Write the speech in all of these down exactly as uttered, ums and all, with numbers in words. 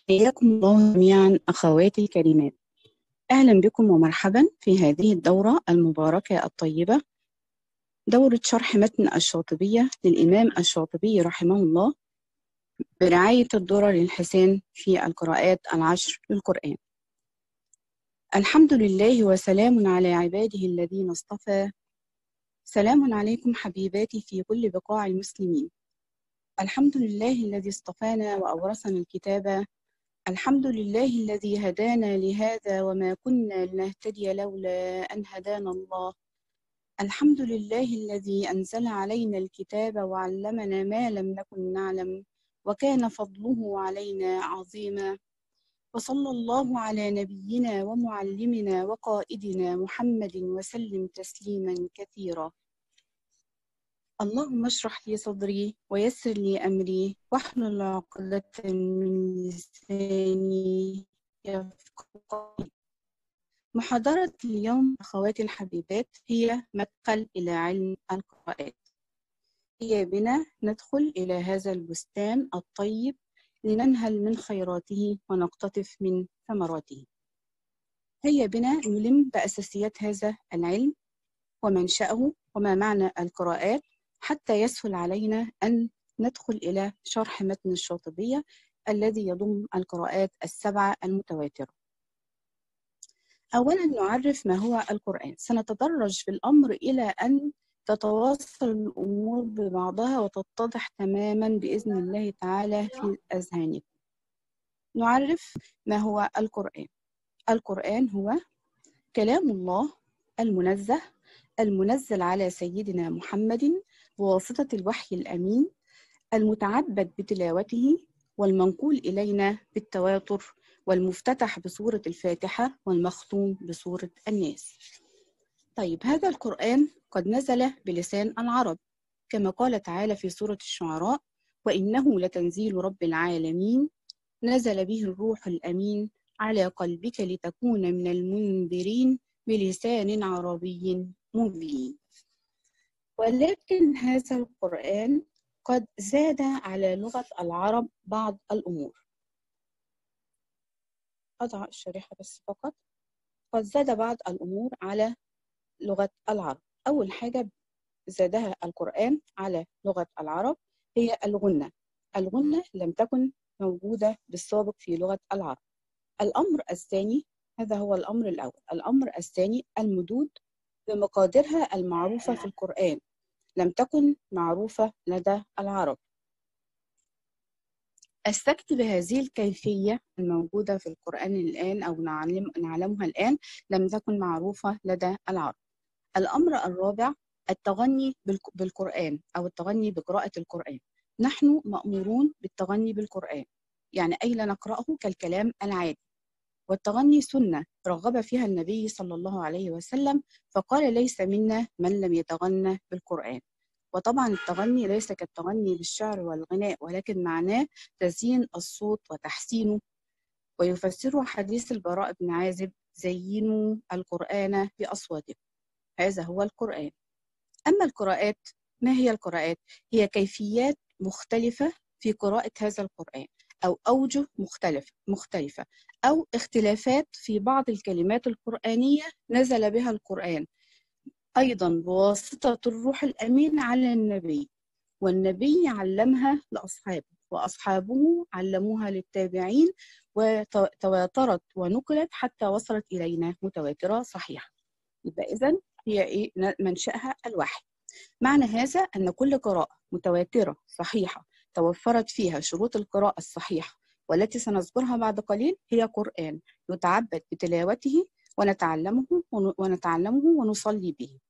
حياكم الله جميعا أخواتي الكريمات. أهلا بكم ومرحبا في هذه الدورة المباركة الطيبة، دورة شرح متن الشاطبية للإمام الشاطبي رحمه الله برعاية الدرر الحسان في القراءات العشر للقرآن. الحمد لله وسلام على عباده الذين اصطفى. سلام عليكم حبيباتي في كل بقاع المسلمين. الحمد لله الذي اصطفانا وأورثنا الكتاب. الحمد لله الذي هدانا لهذا وما كنا لنهتدي لولا أن هدانا الله. الحمد لله الذي أنزل علينا الكتاب وعلمنا ما لم نكن نعلم وكان فضله علينا عظيما. وصلى الله على نبينا ومعلمنا وقائدنا محمد وسلم تسليما كثيرا. اللهم اشرح لي صدري ويسر لي أمري واحلل عقدة من لساني يفقهوا قولي. محاضرة اليوم أخواتي الحبيبات هي مدخل إلى علم القراءات. هي بنا ندخل إلى هذا البستان الطيب لننهل من خيراته ونقتطف من ثمراته. هيا بنا نلم بأساسيات هذا العلم ومنشأه وما معنى القراءات حتى يسهل علينا أن ندخل إلى شرح متن الشاطبية الذي يضم القراءات السبعة المتواترة. أولا نعرف ما هو القرآن. سنتدرج في الأمر إلى أن تتواصل الأمور ببعضها وتتضح تماما بإذن الله تعالى في أذهانكم. نعرف ما هو القرآن. القرآن هو كلام الله المنزه المنزل على سيدنا محمد بواسطة الوحي الأمين المتعبد بتلاوته والمنقول إلينا بالتواتر والمفتتح بسورة الفاتحة والمختوم بسورة الناس. طيب هذا القرآن قد نزل بلسان العرب كما قال تعالى في سورة الشعراء: وإنه لتنزيل رب العالمين نزل به الروح الأمين على قلبك لتكون من المنذرين بلسان عربي مبين. ولكن هذا القرآن قد زاد على لغة العرب بعض الأمور. أضع الشريحة بس فقط. قد زاد بعض الأمور على لغة العرب. أول حاجة زادها القرآن على لغة العرب هي الغنة. الغنة لم تكن موجودة بالسابق في لغة العرب. الأمر الثاني، هذا هو الأمر الأول. الأمر الثاني المدود بمقاديرها المعروفة في القرآن لم تكن معروفة لدى العرب. السكت بهذه الكيفية الموجودة في القرآن الآن أو نعلم نعلمها الآن لم تكن معروفة لدى العرب. الأمر الرابع التغني بالقرآن أو التغني بقراءة القرآن. نحن مأمورون بالتغني بالقرآن، يعني أي لا نقرأه كالكلام العادي. والتغني سنة رغب فيها النبي صلى الله عليه وسلم فقال: ليس منا من لم يتغنى بالقرآن. وطبعا التغني ليس كالتغني بالشعر والغناء، ولكن معناه تزيين الصوت وتحسينه. ويفسره حديث البراء بن عازب: زينوا القرآن بأصواتكم. هذا هو القرآن. أما القراءات، ما هي القراءات؟ هي كيفيات مختلفة في قراءة هذا القرآن، أو أوجه مختلفة مختلفة أو اختلافات في بعض الكلمات القرآنية نزل بها القرآن، أيضا بواسطة الروح الأمين على النبي، والنبي علمها لأصحابه، وأصحابه علموها للتابعين، وتواترت ونقلت حتى وصلت إلينا متواترة صحيحة. يبقى إذن هي إيه؟ منشأها الوحي. معنى هذا أن كل قراءة متواترة صحيحة توفرت فيها شروط القراءة الصحيحة والتي سنذكرها بعد قليل هي قرآن يتعبد بتلاوته ونتعلمه ونتعلمه ونصلي به.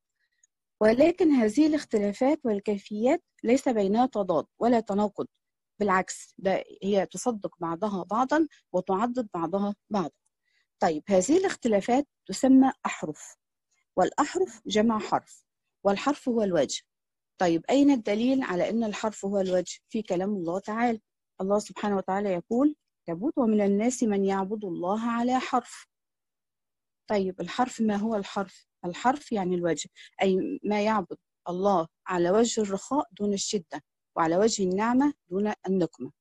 ولكن هذه الاختلافات والكيفيات ليس بينها تضاد ولا تناقض، بالعكس ده هي تصدق بعضها بعضا وتعضد بعضها بعضا. طيب هذه الاختلافات تسمى أحرف، والأحرف جمع حرف، والحرف هو الوجه. طيب أين الدليل على أن الحرف هو الوجه؟ في كلام الله تعالى. الله سبحانه وتعالى يقول: تبوت ومن الناس من يعبد الله على حرف. طيب الحرف، ما هو الحرف؟ الحرف يعني الوجه، أي ما يعبد الله على وجه الرخاء دون الشدة، وعلى وجه النعمة دون النقمة.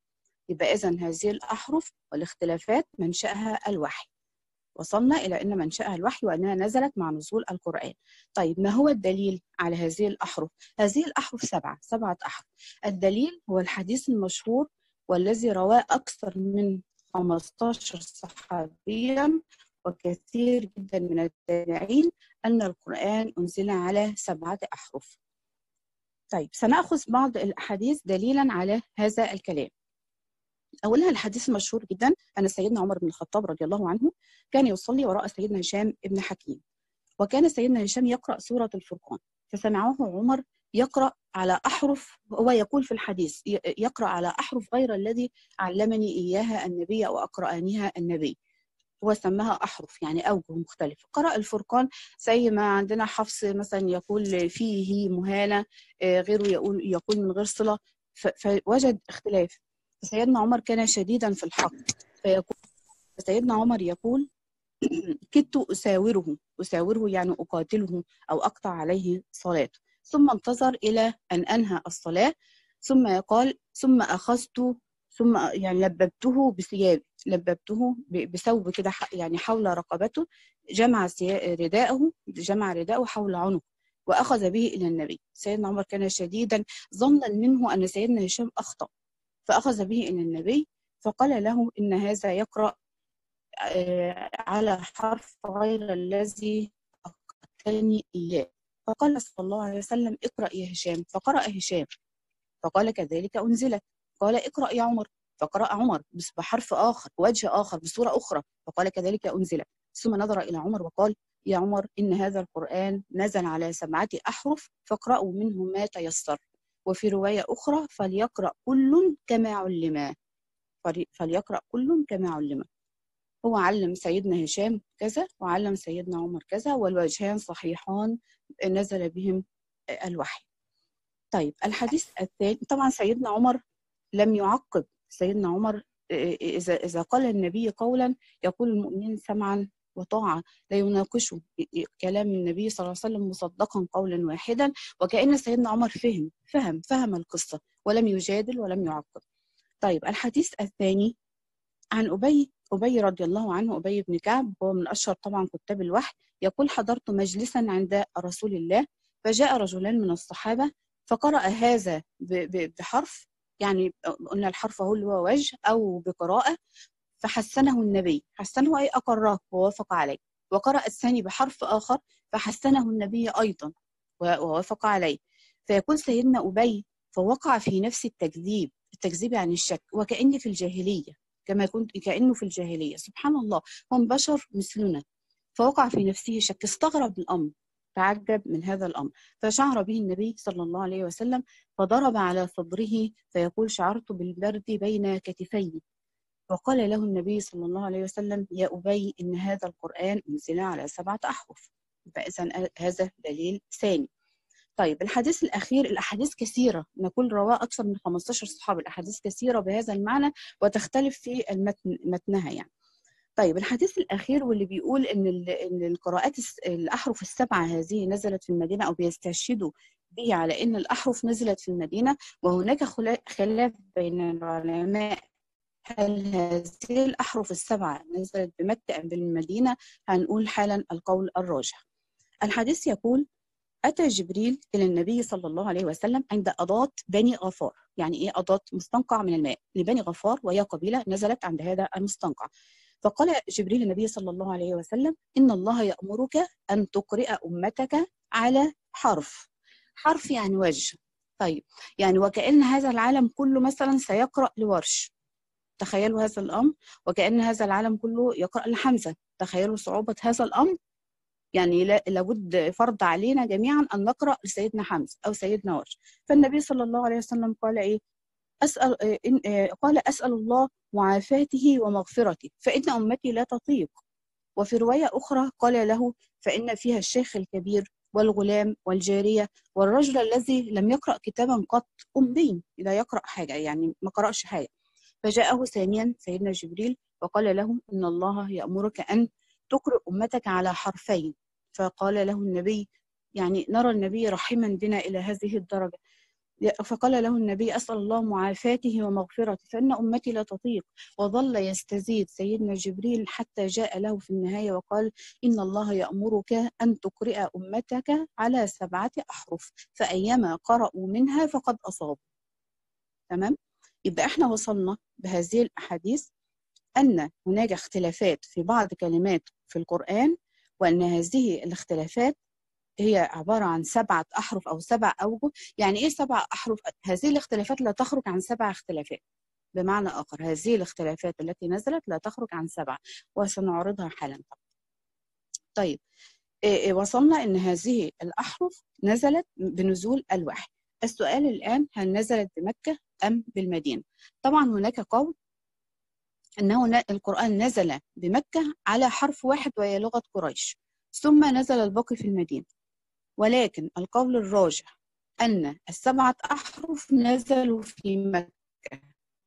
يبقى إذن هذه الأحرف والاختلافات منشأها الوحي. وصلنا إلى أن منشأها الوحي وأنها نزلت مع نزول القرآن. طيب ما هو الدليل على هذه الأحرف؟ هذه الأحرف سبعة سبعة أحرف. الدليل هو الحديث المشهور والذي رواه أكثر من خمسة عشر صحابيا وكثير جدا من التابعين أن القرآن أنزل على سبعة أحرف. طيب سنأخذ بعض الأحاديث دليلا على هذا الكلام. أولها الحديث المشهور جدا أن سيدنا عمر بن الخطاب رضي الله عنه كان يصلي وراء سيدنا هشام بن حكيم، وكان سيدنا هشام يقرأ سورة الفرقان، فسمعه عمر يقرأ على أحرف، هو يقول في الحديث يقرأ على أحرف غير الذي علمني إياها النبي أو أقرأنيها النبي، هو سماها أحرف يعني أوجه مختلفة. قرأ الفرقان زي ما عندنا حفص مثلا يقول فيه مهانة، غيره يقول يقول من غير صلة، فوجد اختلاف. فسيدنا عمر كان شديدا في الحق، فيقول سيدنا عمر يقول كدت أساوره أساوره يعني أقاتله أو أقطع عليه صلاته، ثم انتظر إلى أن أنهى الصلاة، ثم قال ثم أخذت ثم يعني لببته بثيابي، لببته بثوب كده يعني حول رقبته، جمع رداءه جمع رداءه حول عنقه وأخذ به إلى النبي. سيدنا عمر كان شديدا ظنا منه أن سيدنا هشام أخطأ، فأخذ به إلى النبي فقال له إن هذا يقرأ على حرف غير الذي أقرأني إياه. فقال صلى الله عليه وسلم اقرأ يا هشام، فقرأ هشام فقال كذلك أنزلت. قال اقرأ يا عمر، فقرأ عمر بحرف آخر وجه آخر بصورة أخرى فقال كذلك أنزلت. ثم نظر إلى عمر وقال يا عمر إن هذا القرآن نزل على سبعة أحرف فاقرأوا منه ما تيسر، وفي رواية أخرى فليقرأ كل كما علم، فليقرأ كل كما علم. هو علم سيدنا هشام كذا وعلم سيدنا عمر كذا، والوجهان صحيحان نزل بهم الوحي. طيب الحديث الثاني، طبعا سيدنا عمر لم يعقب. سيدنا عمر إذا إذا قال النبي قولا يقول المؤمنين سمعا وطاعة، لا يناقشه كلام النبي صلى الله عليه وسلم مصدقا قولا واحدا، وكأن سيدنا عمر فهم فهم فهم القصة ولم يجادل ولم يعقب. طيب الحديث الثاني عن أبي أبي رضي الله عنه، أبي بن كعب هو من أشهر طبعا كتاب الوحي، يقول حضرت مجلسا عند رسول الله فجاء رجلان من الصحابة فقرأ هذا بحرف، يعني قلنا الحرف هو اللي هو وجه أو بقراءة، فحسنه النبي، حسنه أي أقره ووافق عليه، وقرأ الثاني بحرف آخر فحسنه النبي أيضا ووافق عليه. فيقول سيدنا أبي فوقع في نفس التكذيب، التكذيب يعني الشك، وكأني في الجاهلية، كما كنت كأنه في الجاهلية. سبحان الله، هم بشر مثلنا، فوقع في نفسه شك، استغرب الأمر، تعجب من هذا الأمر، فشعر به النبي صلى الله عليه وسلم فضرب على صدره فيقول شعرت بالبرد بين كتفي، وقال له النبي صلى الله عليه وسلم يا أبي إن هذا القرآن أنزل على سبعة أحرف. فإذا هذا دليل ثاني. طيب الحديث الأخير، الأحاديث كثيرة، نقول رواه أكثر من خمسة عشر صحابي، الأحاديث كثيرة بهذا المعنى وتختلف في المتن متنها يعني. طيب الحديث الأخير واللي بيقول إن إن القراءات الأحرف السبعة هذه نزلت في المدينة، أو بيستشهدوا به على إن الأحرف نزلت في المدينة، وهناك خلاف بين العلماء هل هذه الأحرف السبعة نزلت بمكة أم بالمدينة؟ هنقول حالا القول الراجح. الحديث يقول أتى جبريل إلى النبي صلى الله عليه وسلم عند أضاة بني غفار. يعني إيه أضاة؟ مستنقع من الماء لبني غفار، وهي قبيلة نزلت عند هذا المستنقع. فقال جبريل النبي صلى الله عليه وسلم إن الله يأمرك أن تقرئ أمتك على حرف، حرف يعني وجه. طيب يعني وكأن هذا العالم كله مثلا سيقرأ لورش، تخيلوا هذا الأمر، وكأن هذا العالم كله يقرأ لحمزة، تخيلوا صعوبة هذا الأمر. يعني لابد فرض علينا جميعا أن نقرأ لسيدنا حمزة أو سيدنا ورش. فالنبي صلى الله عليه وسلم قال إيه؟ أسأل إيه قال أسأل الله معافاته ومغفرته فإن أمتي لا تطيق. وفي رواية أخرى قال له فإن فيها الشيخ الكبير والغلام والجارية والرجل الذي لم يقرأ كتابا قط، أمي لا يقرأ حاجة، يعني ما قرأش حاجة. فجاءه ثانيا سيدنا جبريل وقال له إن الله يأمرك أن تقرأ أمتك على حرفين. فقال له النبي، يعني نرى النبي رحما بنا إلى هذه الدرجة، فقال له النبي أسأل الله معافاته ومغفرته فإن أمتي لا تطيق. وظل يستزيد سيدنا جبريل حتى جاء له في النهاية وقال إن الله يأمرك أن تقرئ أمتك على سبعة أحرف فأيما قرأوا منها فقد أصابوا. تمام؟ يبقى احنا وصلنا بهذه الأحاديث أن هناك اختلافات في بعض كلمات في القرآن، وأن هذه الاختلافات هي عبارة عن سبعة أحرف أو سبع أوجه. يعني إيه سبع أحرف؟ هذه الاختلافات لا تخرج عن سبع اختلافات. بمعنى آخر هذه الاختلافات التي نزلت لا تخرج عن سبع، وسنعرضها حالا. طيب إيه إيه وصلنا أن هذه الأحرف نزلت بنزول الوحي. السؤال الآن هل نزلت بمكة أم بالمدينة؟ طبعا هناك قول أنه القرآن نزل بمكة على حرف واحد وهي لغة قريش، ثم نزل الباقي في المدينة. ولكن القول الراجح أن السبعة أحرف نزلوا في مكة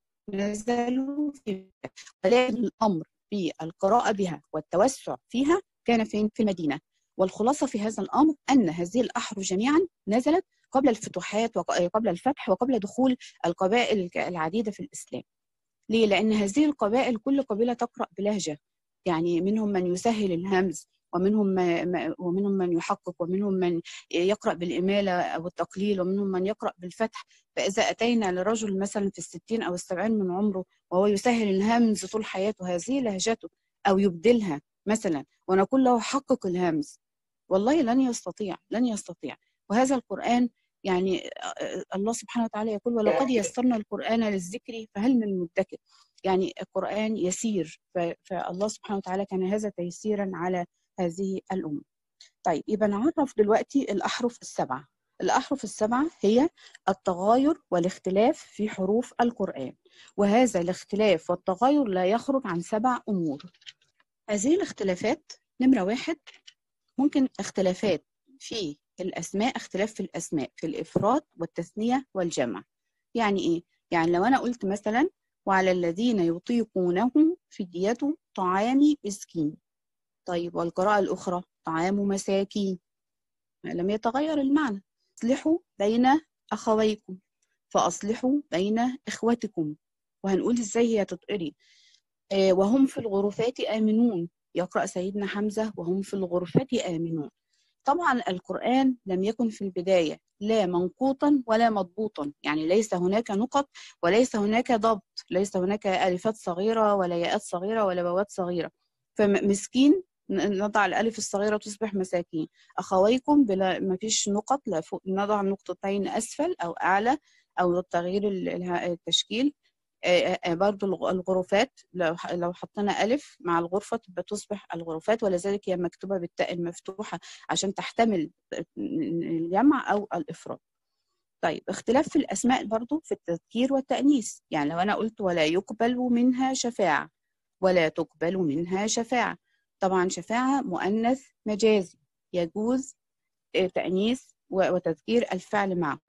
نزلوا في مكة ولكن الأمر بالقراءة بها والتوسع فيها كان فين؟ في المدينة. والخلاصة في هذا الأمر أن هذه الأحرف جميعا نزلت قبل الفتوحات وقبل الفتح وقبل دخول القبائل العديدة في الإسلام. ليه؟ لأن هذه القبائل كل قبيلة تقرأ بلهجة، يعني منهم من يسهل الهمز، ومنهم ما ومنهم من يحقق، ومنهم من يقرأ بالإمالة أو التقليل، ومنهم من يقرأ بالفتح. فإذا أتينا لرجل مثلا في الستين أو السبعين من عمره وهو يسهل الهمز طول حياته هذه لهجته، أو يبدلها مثلا ونقول له حقق الهمز، والله لن يستطيع لن يستطيع. وهذا القرآن يعني الله سبحانه وتعالى يقول ولقد يسرنا القرآن للذكر فهل من مدكر. يعني القرآن يسير، فالله سبحانه وتعالى كان هذا تيسيرا على هذه الأمة. طيب يبقى نعرف دلوقتي الأحرف السبعة. الأحرف السبعة هي التغاير والاختلاف في حروف القرآن، وهذا الاختلاف والتغاير لا يخرج عن سبع أمور. هذه الاختلافات نمرة واحد ممكن اختلافات في الأسماء، اختلاف في الأسماء في الإفراد والتثنية والجمع. يعني إيه؟ يعني لو أنا قلت مثلا وعلى الذين يطيقونه فدية طعام مسكين، طيب والقراءة الأخرى طعام مساكين، لم يتغير المعنى. أصلحوا بين أخويكم فأصلحوا بين إخوتكم، وهنقول إزاي هي تتقري. آه وهم في الغرفات آمنون، يقرأ سيدنا حمزة وهم في الغرفات آمنون. طبعا القرآن لم يكن في البداية لا منقوطا ولا مضبوطا، يعني ليس هناك نقط وليس هناك ضبط، ليس هناك ألفات صغيرة ولا ياءات صغيرة ولا واوات صغيرة. فمسكين نضع الألف الصغيرة تصبح مساكين. أخويكم بلا ما فيش نقط، لا فوق نضع نقطتين أسفل أو أعلى أو تغيير التشكيل. برضو الغرفات لو لو حطينا ألف مع الغرفة تبقى تصبح الغرفات، ولذلك هي مكتوبة بالتاء المفتوحة عشان تحتمل الجمع أو الإفراد. طيب اختلاف في الأسماء برضو في التذكير والتأنيث. يعني لو أنا قلت ولا يقبل منها شفاعة، ولا تقبل منها شفاعة، طبعا شفاعة مؤنث مجازي يجوز تأنيث وتذكير الفعل معه.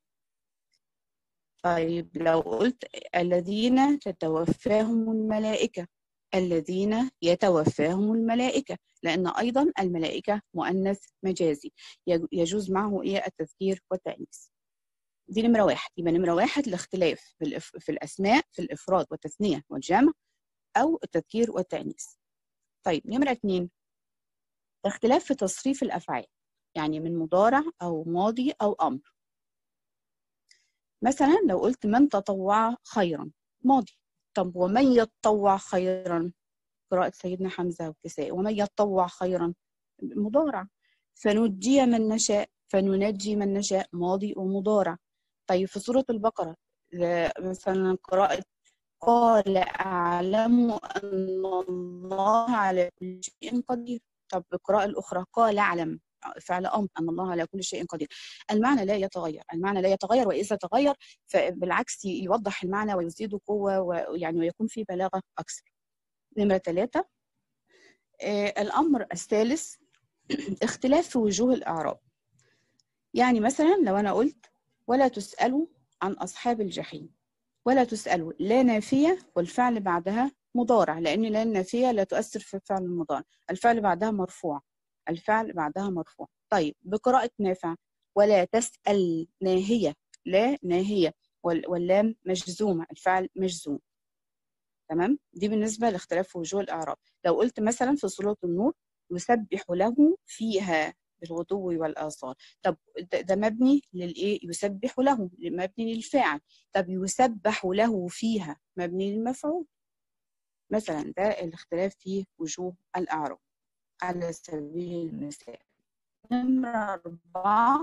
طيب لو قلت الذين تتوفاهم الملائكة، الذين يتوفاهم الملائكة، لأن أيضا الملائكة مؤنث مجازي يجوز معه إيه التذكير والتأنيث. دي نمرة واحد. يبقى نمرة واحد الاختلاف في, في الأسماء في الإفراد والتثنية والجمع أو التذكير والتأنيث. طيب نمرة اتنين اختلاف في تصريف الأفعال، يعني من مضارع أو ماضي أو أمر. مثلا لو قلت من تطوع خيرا ماضي، طب ومن يتطوع خيرا قراءة سيدنا حمزة والكسائي، ومن يتطوع خيرا مضارع. فنجي من نشاء فننجي من نشاء ماضي ومضارع. طيب في سورة البقرة مثلا قراءة قال أعلم أن الله على كل شيء قدير، طب القراءة الأخرى قال أعلم فعل أمر أن الله على كل شيء قدير. المعنى لا يتغير، المعنى لا يتغير، وإذا تغير فبالعكس يوضح المعنى ويزيد قوة ويعني ويكون فيه بلاغة أكثر. نمرة ثلاثة آه الأمر الثالث اختلاف في وجوه الإعراب. يعني مثلا لو أنا قلت ولا تسألوا عن أصحاب الجحيم، ولا تسألوا لا نافية والفعل بعدها مضارع، لأن لا النافية لا تؤثر في الفعل المضارع، الفعل بعدها مرفوع، الفعل بعدها مرفوع. طيب بقراءة نافع ولا تسأل ناهية لا ناهية، واللام مجزومة، الفعل مجزوم. تمام؟ دي بالنسبة لاختلاف وجوه الإعراب. لو قلت مثلا في سورة النور يسبح له فيها بالغدو والآصال، طب ده, ده مبني للإيه؟ يسبح له، مبني للفاعل. طب يسبح له فيها مبني للمفعول. مثلا ده الاختلاف في وجوه الإعراب على سبيل المثال. نمرة أربعة،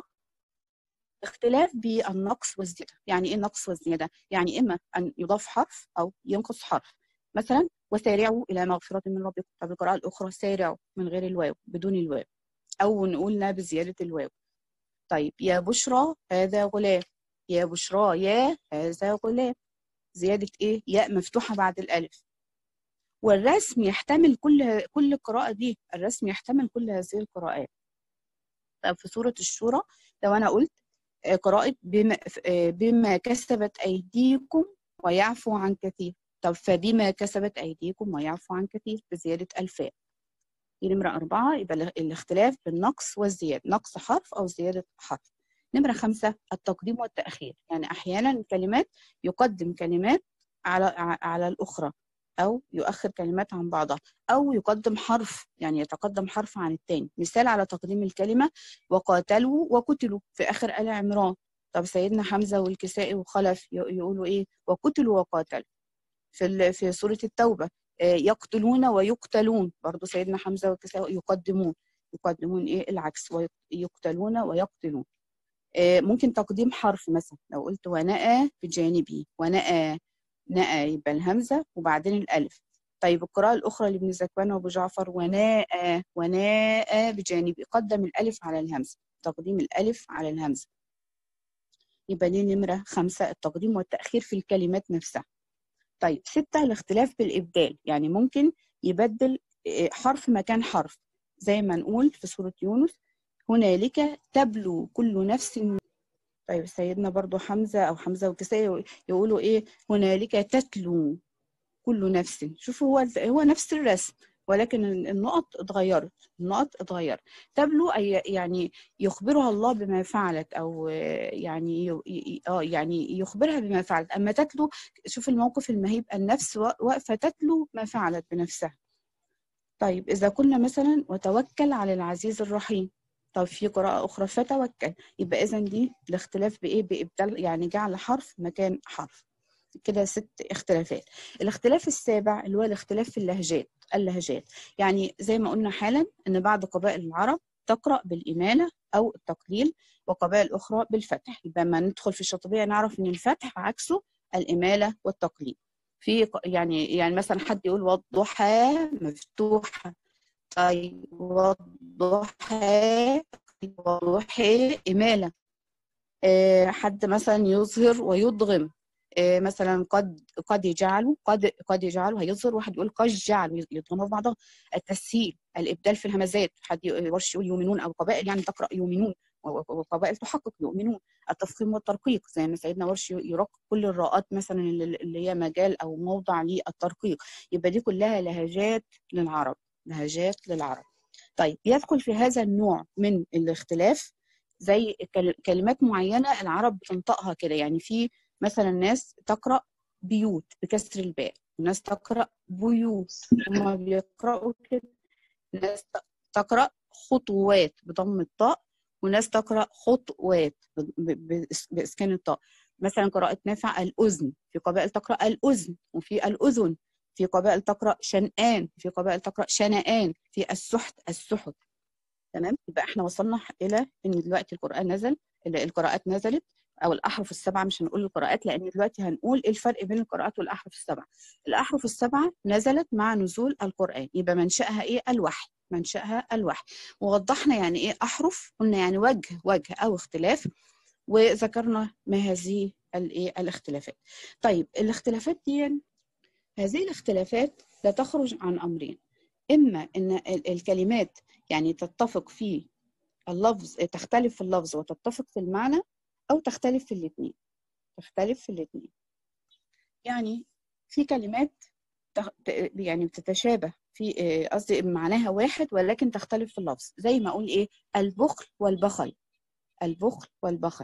اختلاف بالنقص والزيادة. يعني إيه النقص والزيادة؟ يعني إما أن يضاف حرف أو ينقص حرف. مثلا وسارعوا إلى مغفرة من ربكم، طب القراءة الأخرى سارعوا من غير الواو، بدون الواو، أو نقول لا بزيادة الواو. طيب يا بشرى هذا غلام، يا بشرى يا هذا غلام، زيادة إيه؟ ياء مفتوحة بعد الألف. والرسم يحتمل كل كل القراءة دي، الرسم يحتمل كل هذه القراءات. طب في سورة الشورى لو أنا قلت قراءة بما, بما كسبت أيديكم ويعفو عن كثير، طب فبما كسبت أيديكم ويعفو عن كثير بزيادة الفاء. دي نمرة أربعة، يبقى الاختلاف بالنقص والزيادة، نقص حرف أو زيادة حرف. نمرة خمسة التقديم والتأخير، يعني أحيانا كلمات يقدم كلمات على على الأخرى، أو يؤخر كلمات عن بعضها، أو يقدم حرف، يعني يتقدم حرف عن الثاني. مثال على تقديم الكلمة وقاتلوا وقتلوا في آخر آل عمران. طب سيدنا حمزة والكسائي وخلف يقولوا إيه؟ وقتلوا وقاتلوا. في في سورة التوبة يقتلون ويقتلون، برضو سيدنا حمزة والكسائي يقدمون، يقدمون إيه؟ العكس، ويقتلون ويقتلون. ممكن تقديم حرف، مثلا لو قلت ونأى بجانبي، ونأى، نأى يبقى الهمزة وبعدين الألف. طيب القراءة الأخرى لابن زكوان وأبو جعفر وناء، وناء بجانبي، قدم الألف على الهمزة، تقديم الألف على الهمزة. يبقى دي نمرة خمسة، التقديم والتأخير في الكلمات نفسها. طيب ستة الاختلاف بالإبدال، يعني ممكن يبدل حرف مكان حرف، زي ما نقول في سورة يونس هنالك تبلو كل نفس. طيب سيدنا برضو حمزة أو حمزة وكسائي يقولوا إيه؟ هنالك تتلو كل نفس. شوفوا هو هو نفس الرسم، ولكن النقط اتغيرت، النقط اتغيرت. تبلو أي يعني يخبرها الله بما فعلت، أو يعني اه يعني يخبرها بما فعلت. أما تتلو، شوف الموقف المهيب، النفس واقفة تتلو ما فعلت بنفسها. طيب إذا كنا مثلا وتوكل على العزيز الرحيم، طب في قراءة أخرى فتوكل، يبقى إذا دي الاختلاف بإيه؟ بإبدال، يعني جعل حرف مكان حرف. كده ست اختلافات. الاختلاف السابع اللي هو الاختلاف في اللهجات، اللهجات يعني زي ما قلنا حالا ان بعض قبائل العرب تقرأ بالإمالة أو التقليل، وقبائل أخرى بالفتح. يبقى ما ندخل في الشاطبية نعرف ان الفتح عكسه الإمالة والتقليل. في يعني يعني مثلا حد يقول والضحى مفتوحة، طيب والضحى، والضحى إمالة. أه حد مثلا يظهر ويضغم، أه مثلا قد قد يجعلوا، قد قد يجعلوا هيظهر، واحد يقول قد جعلوا يضغموا في بعضها. التسهيل، الإبدال في الهمزات، حد يورش يقول يؤمنون، أو قبائل يعني تقرأ يؤمنون وقبائل تحقق يؤمنون. التفخيم والترقيق، زي ما سيدنا ورش يرقق كل الراءات مثلا اللي هي مجال أو موضع للترقيق. يبقى دي كلها لهجات للعرب، لهجات للعرب. طيب يدخل في هذا النوع من الاختلاف زي كلمات معينة العرب بتنطقها كده، يعني في مثلا ناس تقرأ بيوت بكسر الباء، وناس تقرأ بيوت هما بيقرأوا كده، ناس تقرأ خطوات بضم الطاء، وناس تقرأ خطوات بإسكان الطاء. مثلا قراءة نافع الأذن، في قبائل تقرأ الأذن، وفي الأذن، في قبائل تقرأ شنآن، في قبائل تقرأ شنآن، في السحت السحت. تمام؟ يبقى احنا وصلنا الى ان دلوقتي القرآن نزل، القراءات نزلت، او الاحرف السبعه، مش هنقول القراءات لان دلوقتي هنقول ايه الفرق بين القراءات والاحرف السبعه. الاحرف السبعه نزلت مع نزول القرآن، يبقى منشأها ايه؟ الوحي، منشأها الوحي. ووضحنا يعني ايه احرف، قلنا يعني وجه وجه او اختلاف، وذكرنا ما هذه الايه الاختلافات. طيب الاختلافات دي، هذه الاختلافات لا تخرج عن امرين، اما ان الكلمات يعني تتفق في اللفظ، تختلف في اللفظ وتتفق في المعنى، أو تختلف في الاثنين، تختلف في الاثنين. يعني في كلمات يعني بتتشابه في قصدي معناها واحد ولكن تختلف في اللفظ، زي ما أقول إيه؟ البخل والبخل، البخل والبخل.